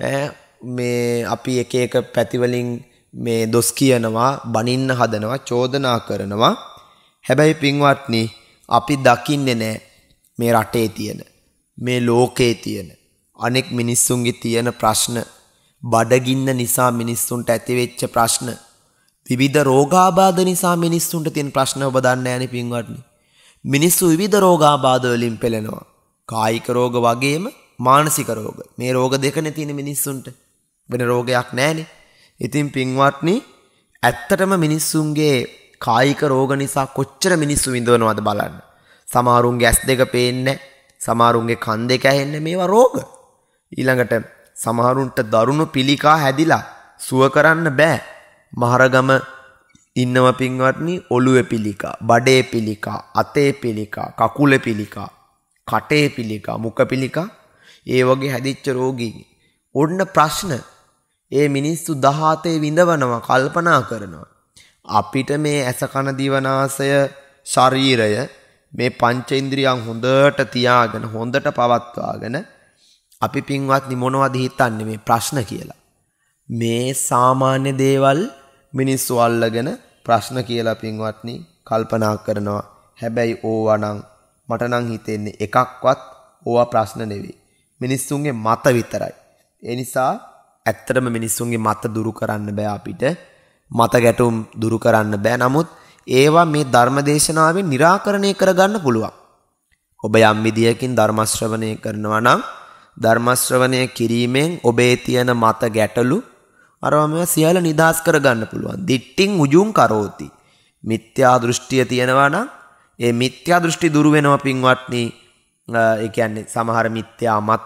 මේ අපි එක එක පැතිවලින් මේ දොස් කියනවා, බනින්න හදනවා, චෝදනා කරනවා. හැබැයි පින්වත්නි අපි දකින්නේ නැහැ මේ රටේ තියෙන, මේ ලෝකේ තියෙන අනෙක් මිනිස්සුන්ගේ තියෙන ප්‍රශ්න, බඩගින්න නිසා මිනිස්සුන්ට ඇතිවෙච්ච ප්‍රශ්න, විවිධ රෝගාබාධ නිසා මිනිස්සුන්ට තියෙන ප්‍රශ්න ඔබ දන්නේ නැණි පින්වත්නි. මිනිස්සු විවිධ රෝගාබාධ වලින් පෙළෙනවා. කායික රෝග වගේම මානසික රෝග. මේ රෝග දෙකනේ තියෙන මිනිස්සුන්ට. වෙන රෝගයක් නැහැනේ. ඉතින් පින්වත්නි ඇත්තටම මිනිස්සුන්ගේ කායික රෝග නිසා කොච්චර මිනිස්සු විඳවනවද බලන්න. සමහරුන්ගේ ඇස් දෙක පේන්නේ, සමහරුන්ගේ කන් දෙක ඇහෙන්නේ, මේවා රෝග. ඊළඟට සමහරුන්ට දරුණු පිළිකා හැදිලා සුව කරන්න බෑ. මහරගම ඉන්නව පින්වත්නි ඔළුවේ පිළිකා, බඩේ පිළිකා, අතේ පිළිකා, කකුලේ පිළිකා, කටේ පිළිකා, මුඛ පිළිකා, ඒ වගේ හැදිච්ච රෝගී. ඔන්න ප්‍රශ්න. ඒ මිනිස්සු 17 විඳවනවා, කල්පනා කරනවා. අපිට මේ ඇස කන දිව නාසය ශරීරය මේ පංචේන්ද්‍රියන් හොඳට තියාගෙන හොඳට පවත්වාගෙන අපි පින්වත්නි මොනවද හිතන්නේ මේ ප්‍රශ්න කියලා. මේ සාමාන්‍ය දේවල් මිනිස්සු අල්ලගෙන ප්‍රශ්න කියලා පින්වත්නි කල්පනා කරනවා. හැබැයි ඕවා නම් මට නම් හිතෙන්නේ එකක්වත් ඕවා ප්‍රශ්න නෙවෙයි. මිනිස්සුන්ගේ මත විතරයි. ඒ නිසා ඇත්තටම මිනිස්සුන්ගේ මත දුරු කරන්න බෑ අපිට. මත ගැටුම් දුරු කරන්න බෑ. නමුත් ඒවා මේ ධර්මදේශනාවෙන් निराකරණය කරගන්න පුළුවන්. ඔබ යම් විදියකින් ධර්ම ශ්‍රවණය කරනවා නම් ධර්ම ශ්‍රවණය කිරීමෙන් ඔබේ තියෙන මත ගැටලු අරවම සියල්ල නිදාස් කරගන්න පුළුවන්. දිට්ඨින් උජුං කරෝති. මිත්‍යා දෘෂ්ටිය තියෙනවා නම් ඒ මිත්‍යා දෘෂ්ටි දුරු වෙනවා පින්වත්නි. ඒ කියන්නේ සමහර මිත්‍යා මත,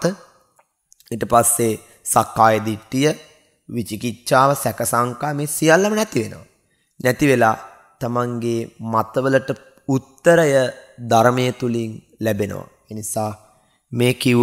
ඊට පස්සේ සක්කාය දිට්ඨිය, විචිකිච්ඡාව, සැක සංකා මේ සියල්ලම නැති වෙනවා. නැති වෙලා තමන්ගේ මතවලට උත්තරය ධර්මයේ තුලින් ලැබෙනවා. ඒ නිසා මේ කිව්ව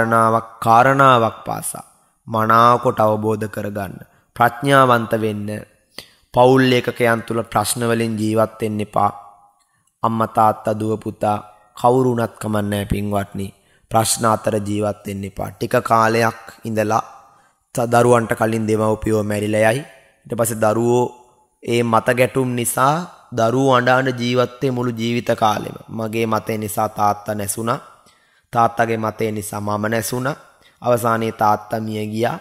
කාරණාවක් පාසා මනාවකට අවබෝධ කරගන්න, ප්‍රඥාවන්ත වෙන්න, පෞල් ඒකකයන් තුල ප්‍රශ්න වලින් ජීවත් වෙන්න එපා. අම්මා තාත්තා දුව පුතා කවුරු වුණත් කමන්නේ පින්වත්නි ප්‍රශ්න අතර ජීවත් වෙන්න එපා. ටික කාලයක් ඉඳලා දරුවන්ට කලින් දෙමව්පියෝ මැරිලා යයි. ඊට පස්සේ දරුවෝ ඒ මත ගැටුම් නිසා දරුවෝ අඬන ජීවිතේ මුළු ජීවිත කාලෙම මගේ මතේ නිසා තාත්තා නැසුණා, තාත්තගේ මතේ නිසා මම නැසුණා, අවසානයේ තාත්තා මිය ගියා,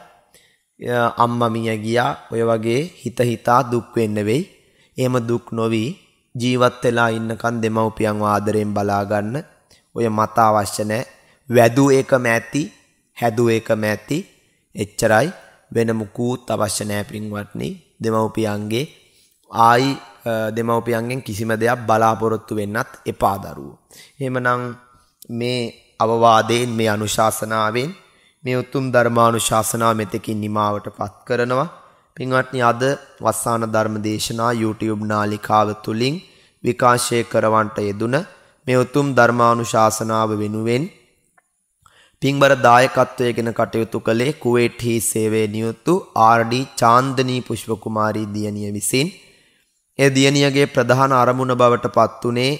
අම්මා මිය ගියා. ඔය වගේ හිතා දුක් වෙන්න වෙයි. එහෙම දුක් නොවි ජීවත් වෙලා ඉන්නකන් දෙමව්පියන්ව ආදරෙන් බලා ගන්න. ඔය මත අවශ්‍ය නැහැ. වැදු එකම ඇති, හැදු එකම ඇති. එච්චරයි. වෙන මුකුත් අවශ්‍ය නැහැ පින්වත්නි. දෙමව්පියන්ගේ දෙමව්පියන්ගෙන් කිසිම දෙයක් බලාපොරොත්තු වෙන්නත් එපා දරුවෝ. එහෙමනම් මේ අවවාදයෙන්, මේ අනුශාසනාවෙන්, මේ උතුම් ධර්මානුශාසනාව මෙතකින් නිමාවටපත් කරනවා. පින්වත්නි අද වස්සාන ධර්ම දේශනා YouTube නාලිකාව තුලින් විකාශය කරවන්නට යෙදුන මේ උතුම් ධර්මානුශාසනාව වෙනුවෙන් පින්බර දායකත්වයෙන් කටයුතු කළේ කුවේට්හි සේවයේ නියුතු ආර්.ඩී. චාන්දනී පුෂ්ප කුමාරී දියණිය විසින්. ඒ දියණියගේ ප්‍රධාන අරමුණ බවට පත් උනේ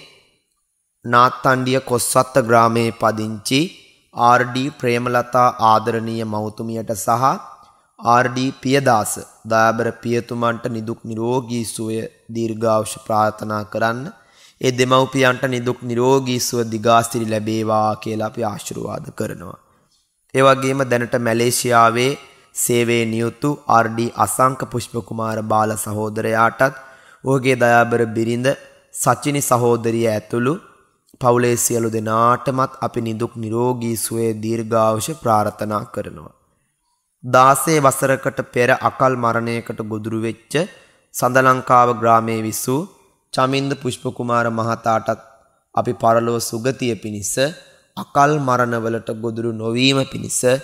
නාත්තණ්ඩිය කොස්සත්ත ග්‍රාමයේ පදිංචි ආර්.ඩී. ප්‍රේමලතා ආදරණීය මව්තුමියට සහ ආර්.ඩී. පියදාස දයාබර පියතුමන්ට නිදුක් නිරෝගී සුවය දීර්ඝායුෂ ප්‍රාර්ථනා කරන්න. ඒ දෙමව්පියන්ට නිදුක් නිරෝගී සුව දිගාස්තිරි ලැබේවා කියලා අපි ආශිර්වාද කරනවා. ඒ වගේම දැනට මැලේසියාවේ සේවයේ නියුතු ආර්.ඩී. අසංක පුෂ්ප කුමාර බාල සහෝදරයාටත් ඔහුගේ දයාබර බිරිඳ සචිනි සහෝදරිය ඇතුළු පවුලේ සියලු දෙනාටමත් අපි නිදුක් නිරෝගී සුවය දීර්ඝායුෂ ප්‍රාර්ථනා කරනවා. 16 වසරකට පෙර අකල් මරණයකට ගොදුරු වෙච්ච සඳලංකාව ග්‍රාමයේ විසූ චමින්ද පුෂ්ප කුමාර මහතාටත් අපි පරලොව සුගතිය පිණිස, අකල් මරණවලට ගොදුරු නොවීම පිණිස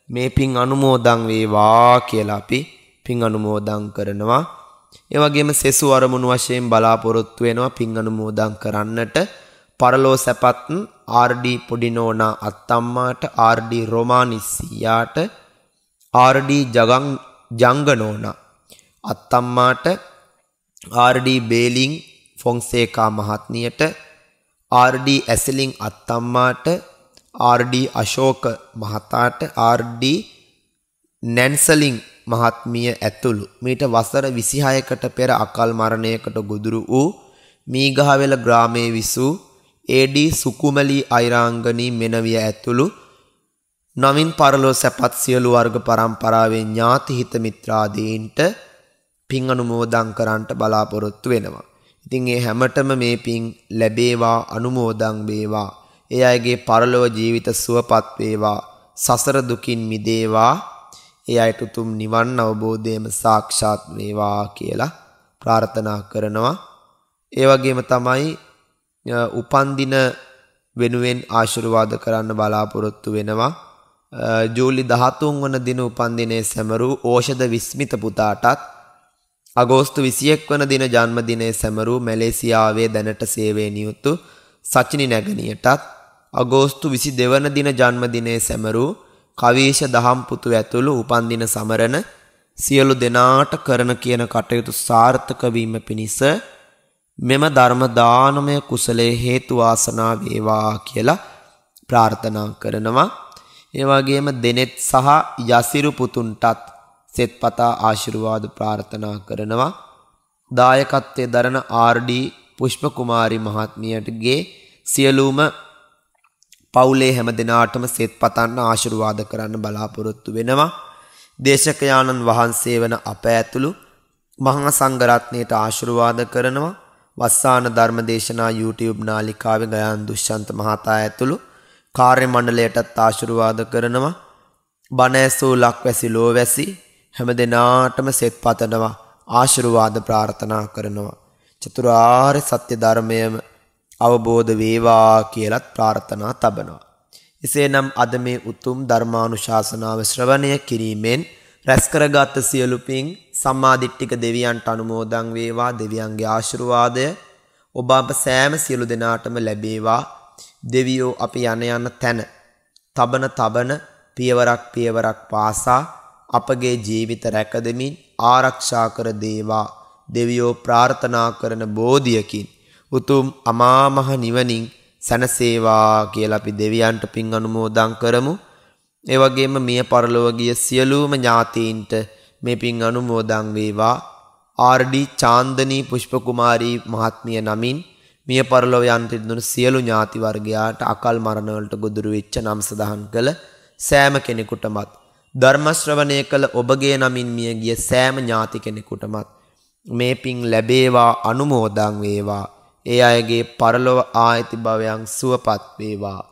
මේ පින් අනුමෝදන් වේවා කියලා අපි පින් අනුමෝදන් කරනවා. ඒ වගේම සෙසු අරමුණු වශයෙන් බලාපොරොත්තු වෙනවා පින් අනුමෝදන් කරන්නට. පරලෝ සැපත් ආර්.ඩී. පොඩිනෝනා අත්තම්මාට, ආර්.ඩී. රොමානිස්සියාට, ආර්.ඩී. ජංගනෝනා අත්තම්මාට, ආර්.ඩී. බේලින් ෆොන්සේකා මහත්මියට, ආර්.ඩී. ඇසලින් අත්තම්මාට, ආර්.ඩී. අශෝක මහතාට, ආර්.ඩී. නැන්සලින් මහත්මිය ඇතුළු මීට වසර 26කට පෙර අකල් මරණයකට ගොදුරු වූ මීගහවෙල ග්‍රාමයේ විසූ ඒ.ඩී. සුකුමලී අයිරාංගනී මෙනවිය ඇතුළු නවින් පරලෝ සැපත් සියලු වර්ග පරම්පරාවේ ඥාති හිත මිත්‍රාදීන්ට පින් අනුමෝදන් කරන්නට බලාපොරොත්තු වෙනවා. ඉතින් ඒ හැමතෙම මේ පින් ලැබේවා, අනුමෝදන් වේවා. ඒ අයගේ පරලොව ජීවිත සුවපත් වේවා, සසර දුකින් මිදේවා. ඒ අයට උතුම් නිවන් අවබෝධයම සාක්ෂාත් වේවා කියලා ප්‍රාර්ථනා කරනවා. ඒ වගේම තමයි උපන්දින වෙනුවෙන් ආශිර්වාද කරන්න බලාපොරොත්තු වෙනවා. ජූලි 13 වන දින උපන්දිනයේ සැමරූ ඕෂධ විස්මිත පුතාටත්, අගෝස්තු 21 වන දින ජන්මදිනයේ සැමරූ මැලේසියාවේ දැනට සේවයේ නියුතු සචිනි නැගණියටත්, අගෝස්තු 22 වන දින ජන්මදිනයේ සැමරූ කවීෂ දහම් පුතු ඇතුළු උපන්දින සමරන සියලු දෙනාට කරන කියන කටයුතු සාර්ථක වීම පිණිස මෙම ධර්ම දානමය කුසලයේ හේතු වාසනා වේවා කියලා ප්‍රාර්ථනා කරනවා. ඒ වගේම දෙනෙත් සහ යසිරු පුතුන්ටත් සෙත්පතා ආශිර්වාද ප්‍රාර්ථනා කරනවා. දායකත්වයේ දරන ආර්.ඩී. පුෂ්ප කුමාරි මහත්මියටගේ සියලුම පවුලේ හැම දිනාටම සෙත්පතන්න ආශිර්වාද කරන්න බලාපොරොත්තු වෙනවා. දේශකයාණන් වහන්සේ වන අප ඇතුළු මහා සංඝරත්නයට ආශිර්වාද කරනවා. වස්සාන ධර්මදේශනා YouTube නාලිකාවේ ගයාන් දුෂ්‍යන්ත මහතා ඇතුළු කාර්ය මණ්ඩලයටත් ආශිර්වාද කරනවා. බණ ඇසූ ලක්වැසි ලෝවැසි හැම දිනාටම සෙත්පතනවා, ආශිර්වාද ප්‍රාර්ථනා කරනවා. චතුරාර්ය සත්‍ය ධර්මයම අවබෝධ වේවා කියලත් ප්‍රාර්ථනා තබනවා. එසේනම් අද මේ උතුම් ධර්මානුශාසනාව ශ්‍රවණය කිරීමෙන් රැස් කරගත් සියලු පින් සම්මාදිට්ඨික දෙවියන්ට අනුමෝදන් වේවා. දෙවියන්ගේ ආශිර්වාදය ඔබ අප සෑම සියලු දෙනාටම ලැබේවා. දෙවියෝ අපි යන තැන තබන පියවරක් පාසා අපගේ ජීවිත රැකදෙමින් ආරක්ෂා කර දේවා. දෙවියෝ ප්‍රාර්ථනා කරන බෝධියකින් උතුම් අමා මහ නිවනින් සැනසේවා කියලා අපි දෙවියන්ට පින් අනුමෝදන් කරමු. ඒ වගේම මිය පරලොව ගිය සියලුම ඥාතීන්ට මේ පින් අනුමෝදන් වේවා. ආර්.ඩී. චාන්දනී පුෂ්ප කුමාරී මහත්මිය නමින් මිය පරලොව යන්ට දුණු සියලු ඥාති වර්ගයාට අකල් මරණ වලට ගොදුරු වෙච්ච නම් සඳහන් කළ සෑම කෙනෙකුටමත්, ධර්ම ශ්‍රවණය කළ ඔබගේ නමින් මිය ගිය සෑම ඥාති කෙනෙකුටමත් මේ පින් ලැබේවා, අනුමෝදන් වේවා. ඒ අයගේ පරලොව ආයති භවයන් සුවපත් වේවා.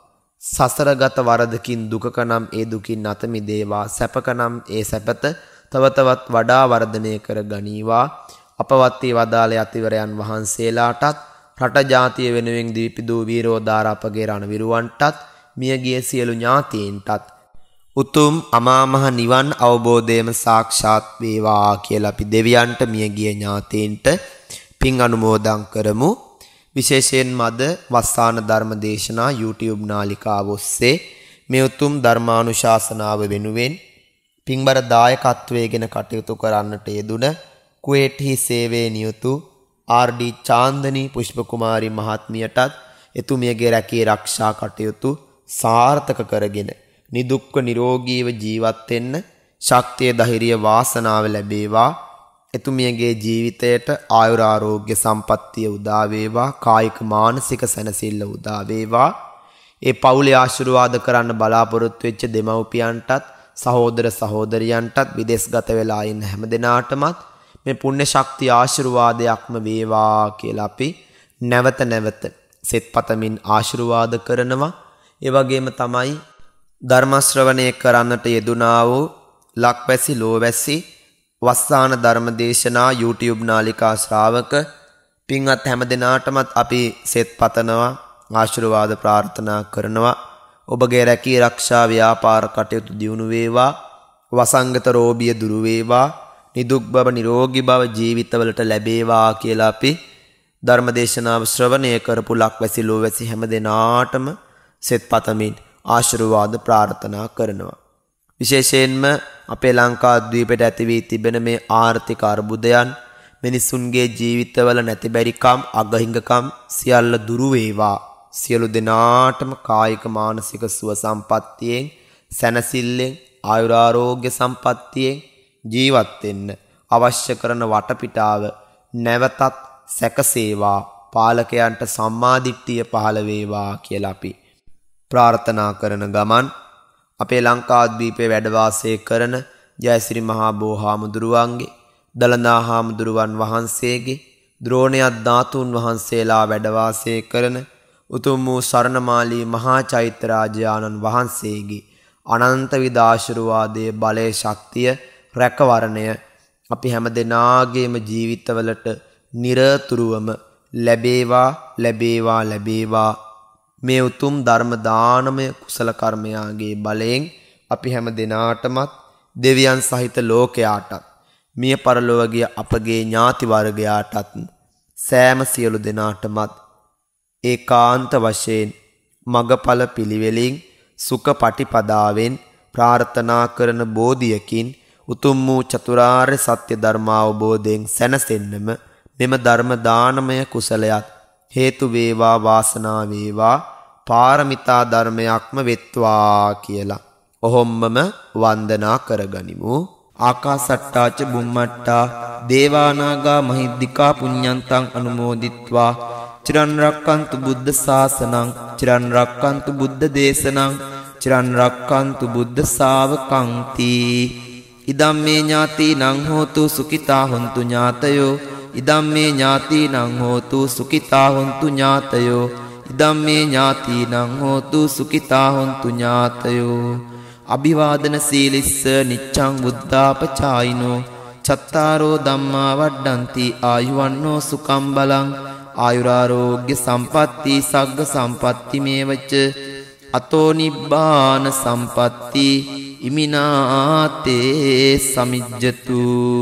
සසරගත වරදකින් දුකක නම් ඒ දුකින් අත මිදේවා. සැපක නම් ඒ සැපත තව තවත් වඩා වර්ධනය කර ගනීවා. අපවත් වී වදාළ යතිවරයන් වහන්සේලාටත්, රට ජාතිය වෙනුවෙන් දීපිදූ වීරෝදාර අපගේ රණවිරුවන්ටත්, මියගිය සියලු ඥාතීන්ටත් උතුම් අමා මහ නිවන් අවබෝධයම සාක්ෂාත් වේවා කියලා අපි දෙවියන්ට මියගිය ඥාතීන්ට පින් අනුමෝදන් කරමු. විශේෂයෙන්ම අද වස්සාන ධර්ම දේශනා YouTube නාලිකාව ඔස්සේ මේ උතුම් ධර්මානුශාසනාව වෙනුවෙන් පින්බර දායකත්වයේගෙන කටයුතු කරන්නට යෙදුන කුවේට්හි සේවයේ නියුතු ආර්.ඩී. චාන්දනී පුෂ්ප කුමාරි මහත්මියටත් එතුමියගේ රැකී ආරක්ෂා කටයුතු සාර්ථක කරගෙන නිදුක්ව නිරෝගීව ජීවත් වෙන්න ශක්තිය, ධෛර්යය, වාසනාව ලැබේවා. එතුමියගේ ජීවිතයට ආයුරාරෝග්‍ය සම්පන්නිය උදා වේවා. කායික මානසික සැනසෙල්ල උදා වේවා. ඒ පවුලේ ආශිර්වාද කරන්න බලාපොරොත්තු වෙච්ච දෙමව්පියන්ටත්, සහෝදර සහෝදරියන්ටත්, විදේශගත වෙලා ඉන්න හැම දෙනාටමත් මේ පුණ්‍ය ශක්තිය ආශිර්වාදයක්ම වේවා කියලා අපි නැවත සෙත්පතමින් ආශිර්වාද කරනවා. ඒ වගේම තමයි ධර්ම ශ්‍රවණය කරන්නට යෙදුනා වූ ලක්වැසි ලෝවැසි වස්සාන ධර්මදේශනා YouTube නාලිකා ශ්‍රාවක පින්වත් හැම දෙනාටමත් අපි සෙත්පතනවා, ආශිර්වාද ප්‍රාර්ථනා කරනවා. ඔබගේ රැකී ආරක්ෂා ව්‍යාපාර කටයුතු දියුණු වේවා. වසංගත රෝගිය දුරු වේවා. නිදුක් බව නිරෝගී බව ජීවිතවලට ලැබේවා කියලා අපි ධර්මදේශනාව ශ්‍රවණය කරපු ලක්වැසි ලෝවැසි හැම දෙනාටම සෙත් පතමින් ආශිර්වාද ප්‍රාර්ථනා කරනවා. විශේෂයෙන්ම අපේ ලංකාද්වීපයට ඇති වී තිබෙන මේ ආර්ථික අර්බුදයන් මිනිසුන්ගේ ජීවිතවල නැති බැරිකම් අගහිඟකම් සියල්ල දුරු වේවා. සියලු දෙනාටම කායික මානසික සුව සම්පත්තියෙන් සැනසෙල්ලෙන් ආයුරාරෝග්‍ය සම්පත්තියෙන් ජීවත් වෙන්න අවශ්‍ය කරන වටපිටාව නැවතත් සැකසේවා. පාලකයන්ට සම්මාදිට්ඨිය පහළ වේවා කියලා අපි ප්‍රාර්ථනා කරන ගමන් අපේ ලංකාද්වීපයේ වැඩ වාසය කරන ජයසිරි මහා බෝහාමුදුරුවන්ගේ දලදා හාමුදුරුවන් වහන්සේගේ ද්‍රෝණයක් ධාතුන් වහන්සේලා වැඩ වාසය කරන උතුම් වූ සරණමාලී මහා චෛත්‍යරාජානන් වහන්සේගේ අනන්ත විද ආශිර්වාදයේ බලයේ ශක්තිය රැකවරණය අපි හැම දෙනාගේම ජීවිතවලට නිරතුරුවම ලැබේවා ලැබේවා ලැබේවා. මේ උතුම් ධර්ම දානමය කුසල කර්මයාගේ බලයෙන් අපි හැම දෙනාටමත් දෙවියන් සහිත ලෝකයාටත් මිය පරලොවගිය අපගේ ඥාති වර්ගයාටත් සෑම සියලු දෙනාටමත් ඒකාන්ත වශයෙන් මගඵල පිළිවෙලින් සුඛ පටිපදාවෙන් ප්‍රාර්ථනා කරන බෝධියකින් උතුම් වූ චතුරාර්ය සත්‍ය ධර්ම අවබෝධයෙන් සැනසෙන්නම මෙම ධර්ම දානමය කුසලයක් හේතු වේවා වාසනා වේවා පාරමිතා ධර්මයක්ම වෙත්වා කියලා ඔහොම්මම වන්දනා කරගනිමු. ආකාසට්ටාච බුම්මට්ටා දේවානාගා මහිද්దికා පුඤ්ඤන්තං අනුමෝදිත්වා චිරන් රක්칸තු බුද්ධ ශාසනං චිරන් රක්칸තු බුද්ධ දේශනං චිරන් රක්칸තු බුද්ධ ශාවකං තී. ඉදම්මේ ඥාතිනං හෝතු සුඛිතා හොන්තු ඥාතයෝ ඉදම්මේ ඥාතිනං හෝතු සුඛිතා හොන්තු ඥාතයෝ ඉදම්මේ ඥාතිනං හෝතු සුඛිතා හොන්තු ඥාතයෝ. අභිවාදන සීලිස්ස නිච්ඡං බුද්ධාපචායිනෝ චත්තාරෝ ධම්මා වඩ්ඩಂತಿ ආයුවන්නෝ සුඛං බලං ආයුරාෝග්‍ය සම්පatti සග්ග සම්පatti මේවච අතෝ නිබ්බාන සම්පatti ඉමිනාතේ සමිජ්ජතු.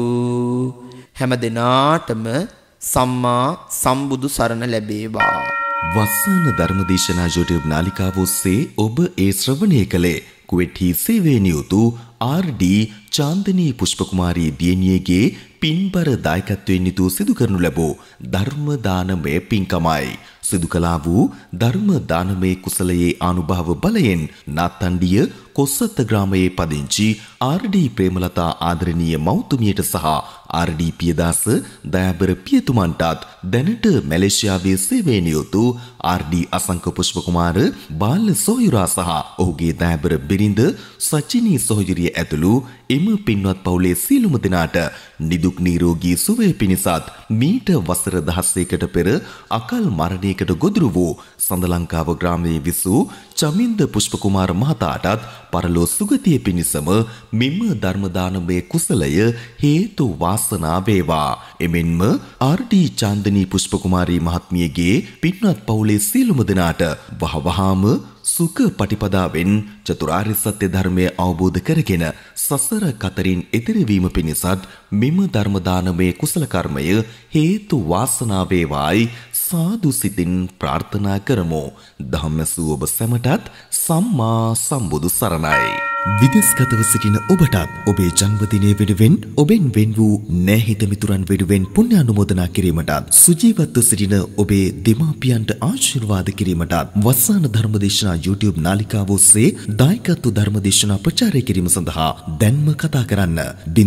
හැම දිනාටම සම්මා සම්බුදු සරණ ලැබේවා. වස්සාන ධර්මදේශනා YouTube නාලිකාව ඔස්සේ ඔබ ඒ ශ්‍රවණය කළේ කුවෙට්ටි සේවයේ නියුතු ආර්.ඩී. චාන්දනී පුෂ්පකුමාරී දියණියගේ පින්බර දායකත්වයෙන් යුතු සිදු කරනු ලැබූ ධර්ම දානමය පින්කමයි. සිදු කළා වූ ධර්ම දානමය කුසලයේ අනුභව බලයෙන් නාත්තණ්ඩිය කොස්සත්ත ග්‍රාමයේ පදිංචි ආර්.ඩී. ප්‍රේමලතා ආදරණීය මව්තුමියට සහ ආර්.ඩී. පියදාස දයාබර පියතුමන්ටත් දැනට මැලේසියාවේ සේවයේ නියුතු ආර්.ඩී. අසංක පුෂ්පකුමාර බාල සොහොයුරා සහ ඔහුගේ දයාබර බිරිඳ සචිනී සොහොයුරිය ඇතුළු එම පින්වත් පවුලේ සියලුම දෙනාට නිදුක් නිරෝගී සුවය පිණිසත් මීට වසර 16කට පෙර අකල් මරණයකට ගොදුරු වූ සඳලංකාව ග්‍රාමයේ විසූ චමින්ද පුෂ්පකුමාර මහතාටත් පරලෝ සුගතිය පිණිසම මෙම ධර්ම දානමය කුසලය හේතු වාසනා වේවා. එමෙන්ම ආර්.ඩී. චාන්දනී පුෂ්පකුමාරී මහත්මියගේ පින්වත් පවුලේ සියලුම දෙනාට වහවහාම සුඛ පටිපදාවෙන් චතුරාර්ය සත්‍ය ධර්මය අවබෝධ කරගෙන සසර කතරින් එතෙර වීම පිණිසත් මෙම ධර්ම දානමය කුසල කර්මය හේතු වාසනා වේවායි සාදු සිතින් ප්‍රාර්ථනා කරමු. ධම්මසූ ඔබ සැමටත් සම්මා සම්බුදු සරණයි. විදේශගතව සිටින ඔබටත් ඔබේ ජන්මදිනය වෙනුවෙන් ඔබෙන් වෙන් වූ නැහිත මිතුරන් වෙනුවෙන් පුණ්‍ය අනුමෝදනා කිරීමටත් සුජීවත්ව සිටින ඔබේ දෙමාපියන්ට ආශිර්වාද කිරීමටත් වස්සාන ධර්මදේශනා YouTube නාලිකාව ඔස්සේ දායකත්ව ධර්මදේශනා ප්‍රචාරය කිරීම සඳහා දැන්ම කතා කරන්න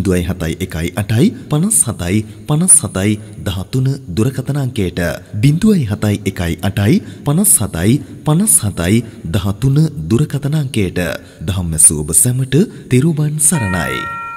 071 57 57 13 දුරකථන අංකයට 071 57 57 13 දුරකථන අංකයට ධම්මසූ ඔබ සැමට තිරුවන් සරණයි.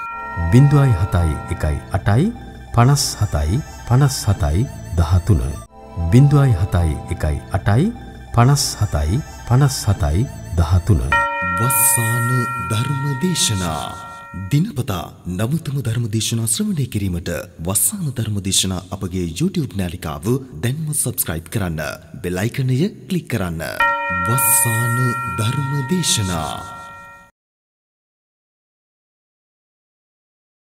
071 8 57 57 13 071 8 57 57 13. වස්සාන ධර්මදේශනා දිනපතා නවතම ධර්මදේශනා ශ්‍රවණය කිරීමට වස්සාන ධර්මදේශනා අපගේ YouTube නාලිකාව දැන්ම subscribe කරන්න. බෙල් අයිකනය ක්ලික් කරන්න. වස්සාන ධර්ම දේශනා